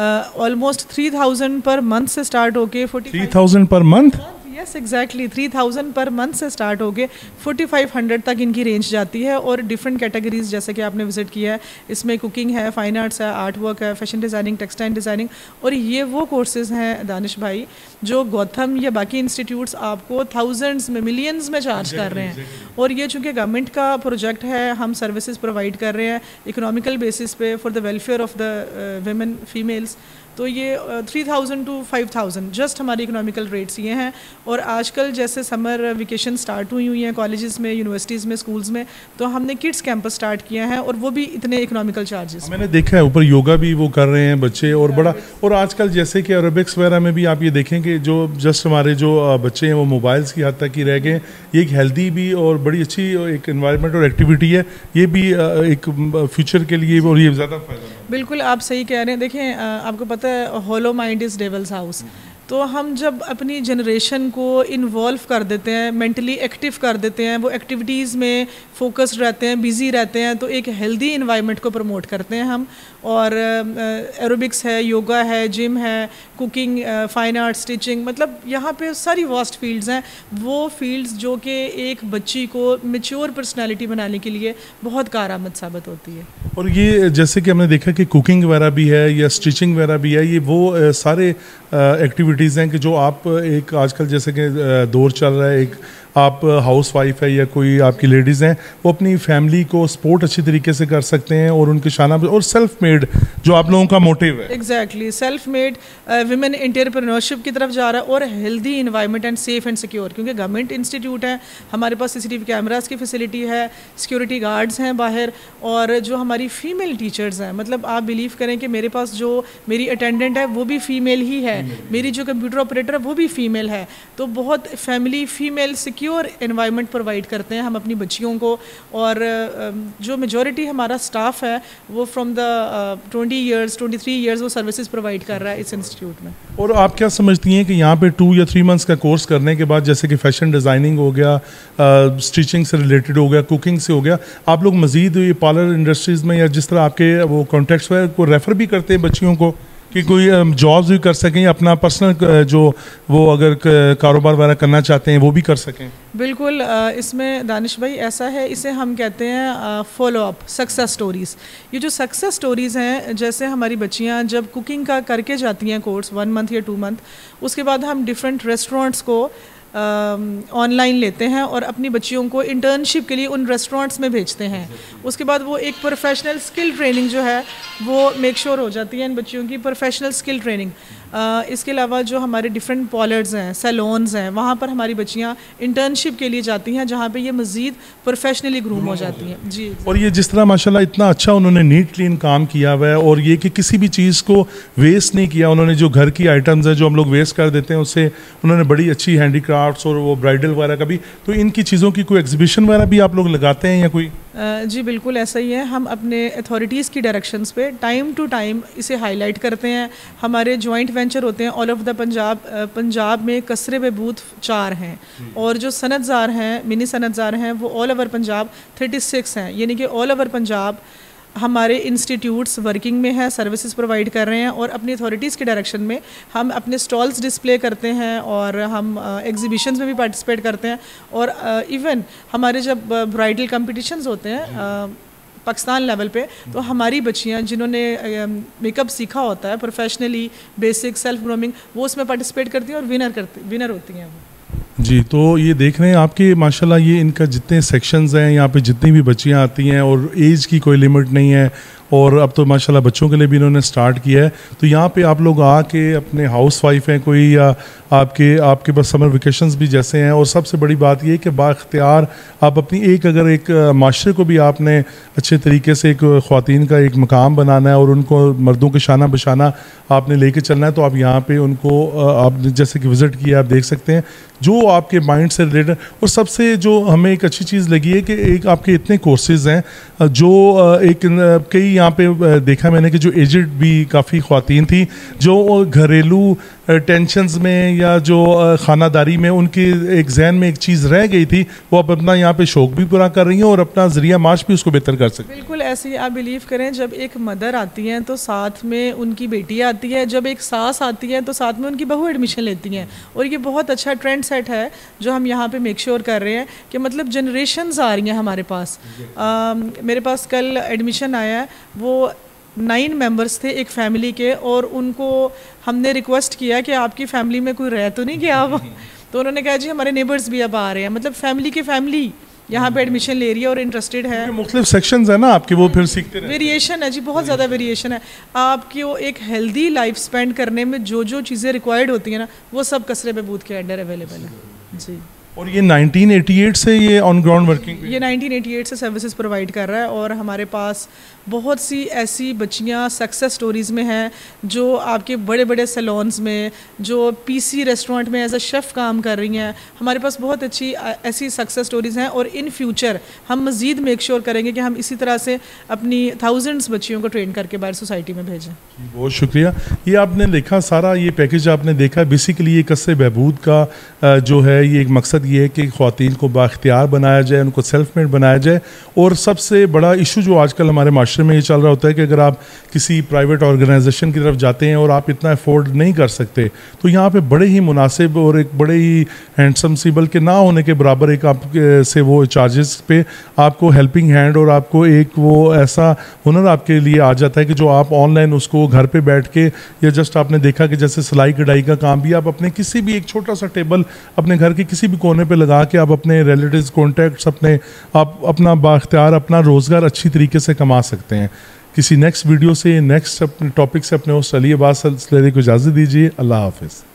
Almost three thousand per month से स्टार्ट होके forty three thousand per month yes exactly three thousand per month से स्टार्ट होके फोर्टी फाइव हंड्रेड तक इनकी रेंज जाती है। और डिफरेंट कैटेगरीज जैसे कि आपने विजिट किया है, इसमें कुकिंग है, फाइन आर्ट्स है, आर्ट वर्क है, फैशन डिज़ाइनिंग, टेक्सटाइल डिज़ाइनिंग। और ये वो कोर्सेज़ हैं दानिश भाई जो गौतम या बाकी इंस्टीट्यूट्स आपको थाउजेंड्स में, मिलियंस में चार्ज कर रहे हैं। और ये चूँकि गवर्नमेंट का प्रोजेक्ट है, हम सर्विसेज प्रोवाइड कर रहे हैं इकोनॉमिकल बेसिस पे for the welfare of the women females, तो ये three thousand to five thousand just हमारी इकोनॉमिकल रेट्स ये हैं। और आजकल जैसे समर वेकेशन स्टार्ट हुई हुई हैं कॉलेजेस में, यूनिवर्सिटीज़ में, स्कूल्स में, तो हमने किड्स कैंपस स्टार्ट किया है और वो भी इतने इकोनॉमिकल चार्जेस। मैंने देखा है ऊपर योगा भी वो कर रहे हैं बच्चे, और बड़ा, और आजकल जैसे कि एरोबिक्स वगैरह में भी आप ये देखें कि जो जस्ट हमारे जो बच्चे हैं वो मोबाइल्स की हद तक ही रह गए। ये एक हेल्दी भी और बड़ी अच्छी एक एनवायरनमेंट और एक्टिविटी है, ये भी एक फ्यूचर के लिए और ये ज़्यादा फायदा। बिल्कुल आप सही कह रहे हैं। देखें, आपको पता है hollow mind is devil's house, तो हम जब अपनी जनरेशन को इन्वॉल्व कर देते हैं, मेंटली एक्टिव कर देते हैं, वो एक्टिविटीज़ में फोकस्ड रहते हैं, बिज़ी रहते हैं, तो एक हेल्दी इन्वायरमेंट को प्रमोट करते हैं हम। और एरोबिक्स है, योगा है, जिम है, कुकिंग, फ़ाइन आर्ट, स्टिचिंग, मतलब यहाँ पे सारी वास्ट फील्ड्स हैं, वो फील्ड्स जो कि एक बच्ची को मैच्योर पर्सनैलिटी बनाने के लिए बहुत कारआमद साबित होती है। और ये जैसे कि हमने देखा कि कुकिंग वगैरह भी है या स्टिचिंग वगैरह भी है, ये वो आ, सारे एक्टिविटीज़ हैं कि जो आप एक आजकल जैसे कि दौर चल रहा है, एक आप हाउस वाइफ है या कोई आपकी लेडीज़ हैं, वो अपनी फैमिली को सपोर्ट अच्छी तरीके से कर सकते हैं और उनके शाना, और सेल्फ मेड जो आप लोगों का मोटिव है। Exactly, self made women entrepreneurship की तरफ जा रहा है, और healthy environment and safe and secure, क्योंकि गवर्नमेंट इंस्टीट्यूट है, हमारे पास सीसीटीवी कैमरास की फैसिलिटी है, सिक्योरिटी गार्ड्स हैं बाहर, और जो हमारी फीमेल टीचर्स हैं, मतलब आप बिलीव करें कि मेरे पास जो मेरी अटेंडेंट है वो भी फीमेल ही है, मेरी जो कंप्यूटर ऑपरेटर है वो भी फीमेल है, तो बहुत family female secure environment provide करते हैं हम अपनी बच्चियों को। और जो मेजॉरिटी हमारा स्टाफ है वो from the twenty years twenty three years वो सर्विसेज प्रोवाइड कर रहा है इस इंस्टीट्यूट में। और आप क्या समझती हैं कि यहाँ पे टू या थ्री मंथ्स का कोर्स करने के बाद, जैसे कि फैशन डिज़ाइनिंग हो गया, स्टिचिंग से रिलेटेड हो गया, कुकिंग से हो गया, आप लोग मज़ीद ये पार्लर इंडस्ट्रीज़ में या जिस तरह आपके वो कॉन्टैक्ट्स हुए को रेफ़र भी करते हैं बच्चियों को कि कोई जॉब्स भी कर सकें, अपना पर्सनल जो वो अगर कारोबार वगैरह करना चाहते हैं वो भी कर सकें? बिल्कुल, इसमें दानिश भाई ऐसा है, इसे हम कहते हैं फॉलो अप सक्सेस स्टोरीज़। ये जो सक्सेस स्टोरीज़ हैं, जैसे हमारी बच्चियां जब कुकिंग का करके जाती हैं कोर्स वन मंथ या टू मंथ, उसके बाद हम डिफरेंट रेस्टोरेंट्स को ऑनलाइन uh, लेते हैं और अपनी बच्चियों को इंटर्नशिप के लिए उन रेस्टोरेंट्स में भेजते हैं। उसके बाद वो एक प्रोफेशनल स्किल ट्रेनिंग जो है वो मेक श्योर हो जाती है इन बच्चियों की, प्रोफेशनल स्किल ट्रेनिंग। uh, इसके अलावा जो हमारे डिफरेंट पॉलर्स हैं, सैलून्स हैं, वहाँ पर हमारी बच्चियाँ इंटर्नशिप के लिए जाती हैं, जहाँ पे ये मज़ीद प्रोफेशनली ग्रूम हो जाती हैं। जी, और ये जिस तरह माशाल्लाह इतना अच्छा उन्होंने नीट क्लीन काम किया हुआ है, और ये कि किसी भी चीज़ को वेस्ट नहीं किया उन्होंने, जो घर की आइटम्स है जो हम लोग वेस्ट कर देते हैं उससे उन्होंने बड़ी अच्छी हैंडी क्राफ्ट्स और वो ब्राइडल वगैरह का भी, तो इनकी चीज़ों की कोई एग्जीबिशन वगैरह भी आप लोग लगाते हैं या कोई? जी बिल्कुल ऐसा ही है। हम अपने अथॉरिटीज़ की डायरेक्शंस पे टाइम टू टाइम इसे हाईलाइट करते हैं। हमारे जॉइंट वेंचर होते हैं all of the Punjab. Punjab में कसरे बहबूद चार हैं और जो सनतज़ार हैं, मिनी सनतज़ार हैं, वो all over Punjab thirty six हैं। यानी कि ऑल ओवर पंजाब हमारे इंस्टीट्यूट्स वर्किंग में हैं, सर्विसेज प्रोवाइड कर रहे हैं और अपनी अथॉरिटीज़ के डायरेक्शन में हम अपने स्टॉल्स डिस्प्ले करते हैं और हम एग्जीबिशंस में भी पार्टिसिपेट करते हैं। और इवन हमारे जब ब्राइडल कंपटीशंस होते हैं पाकिस्तान लेवल पे, तो हमारी बच्चियां जिन्होंने मेकअप सीखा होता है प्रोफेशनली, बेसिक सेल्फ ग्रूमिंग, वो उसमें पार्टिसिपेट करती हैं और विनर करती विनर होती हैं वो। जी, तो ये देख रहे हैं आपके माशाल्लाह ये इनका जितने सेक्शंस हैं, यहाँ पे जितनी भी बच्चियाँ आती हैं और एज की कोई लिमिट नहीं है और अब तो माशाल्लाह बच्चों के लिए भी इन्होंने स्टार्ट किया है। तो यहाँ पे आप लोग आके अपने हाउस वाइफ हैं कोई या आपके आपके पास समर वेकेशंस भी जैसे हैं, और सबसे बड़ी बात ये कि बाख्तियार आप अपनी एक अगर एक माशरे को भी आपने अच्छे तरीके से एक ख़वातीन का एक मकाम बनाना है और उनको मर्दों के शाना बशाना आपने लेके चलना है, तो आप यहाँ पे उनको आप जैसे कि विज़िट किया आप देख सकते हैं जो आपके माइंड से रिलेटेड। और सबसे जो हमें एक अच्छी चीज़ लगी है कि एक आपके इतने कोर्सेज़ हैं जो एक कई यहाँ पे देखा मैंने कि जो एजड भी काफ़ी ख़वातीन थी जो घरेलू टेंशन्स में या जो खानादारी में उनके एक जहन में एक चीज़ रह गई थी, वो अब अपना यहाँ पे शौक भी पूरा कर रही हैं और अपना ज़रिया माश भी उसको बेहतर कर सकते हैं। बिल्कुल ऐसे ही आप बिलीव करें, जब एक मदर आती हैं तो साथ में उनकी बेटी आती है, जब एक सास आती है तो साथ में उनकी बहू एडमिशन लेती हैं। और ये बहुत अच्छा ट्रेंड सेट है जो हम यहाँ पे मेक श्योर कर रहे हैं कि मतलब जनरेशन्स आ रही हैं हमारे पास। आ, मेरे पास कल एडमिशन आया है, वो नाइन मेंबर्स थे एक फैमिली के, और उनको हमने रिक्वेस्ट किया कि आपकी फैमिली में कोई रह तो नहीं गया अब, तो उन्होंने कहा जी हमारे नेबर्स भी अब आ रहे हैं। मतलब फैमिली की फैमिली यहाँ पे एडमिशन ले रही है और इंटरेस्टेड है। मुख्तलिफ सेक्शंस है ना आपके, वो फिर सीखते हैं। वेरिएशन है जी, बहुत ज़्यादा वेरिएशन है। आपकी वो एक हेल्दी लाइफ स्पेंड करने में जो जो चीज़ें रिक्वायर्ड होती हैं ना, वो सब कसरे बहबूद के अंडर अवेलेबल है जी। और ये नाइनटीन एटी एट से ये ऑन ग्राउंड वर्किंग ये नाइनटीन एटी एट से सर्विसेज प्रोवाइड कर रहा है और हमारे पास बहुत सी ऐसी बच्चियां सक्सेस स्टोरीज़ में हैं जो आपके बड़े बड़े सैलून्स में, जो पीसी रेस्टोरेंट में एज अ शेफ़ काम कर रही हैं। हमारे पास बहुत अच्छी ऐसी सक्सेस स्टोरीज़ हैं और इन फ्यूचर हम मज़ीद मेक श्योर करेंगे कि हम इसी तरह से अपनी थाउजेंड्स बच्चियों को ट्रेन करके बाहर सोसाइटी में भेजें। बहुत शुक्रिया। ये आपने देखा सारा ये पैकेज आपने देखा, बेसिकली ये कसरे बहबूद का जो है ये एक मकसद ये है कि ख़वातीन को बाख्तियार बनाया जाए, उनको सेल्फ मेड बनाया जाए। और सबसे बड़ा इशू जो आजकल हमारे माशरे में ये चल रहा होता है कि अगर आप किसी प्राइवेट ऑर्गेनाइजेशन की तरफ जाते हैं और आप इतना अफोर्ड नहीं कर सकते, तो यहाँ पे बड़े ही मुनासिब और एक बड़े ही हैंडसम सी बल्कि ना होने के बराबर एक आप से वो चार्जेस पे आपको हेल्पिंग हैंड और आपको एक वो ऐसा हुनर आपके लिए आ जाता है कि जो आप ऑनलाइन उसको घर पे बैठ के या जस्ट आपने देखा कि जैसे सिलाई कढ़ाई का काम भी आप अपने किसी भी एक छोटा सा टेबल अपने घर के किसी भी कोने पे लगा के आप अपने रिलेटिव्स कॉन्टैक्ट्स अपने आप अपना बाख्तियार अपना रोज़गार अच्छी तरीके से कमा सकते हैं। किसी नेक्स्ट वीडियो से नेक्स्ट अपने टॉपिक से अपने होस्ट अली अब्बास को इजाज़त दीजिए। अल्लाह हाफिज़।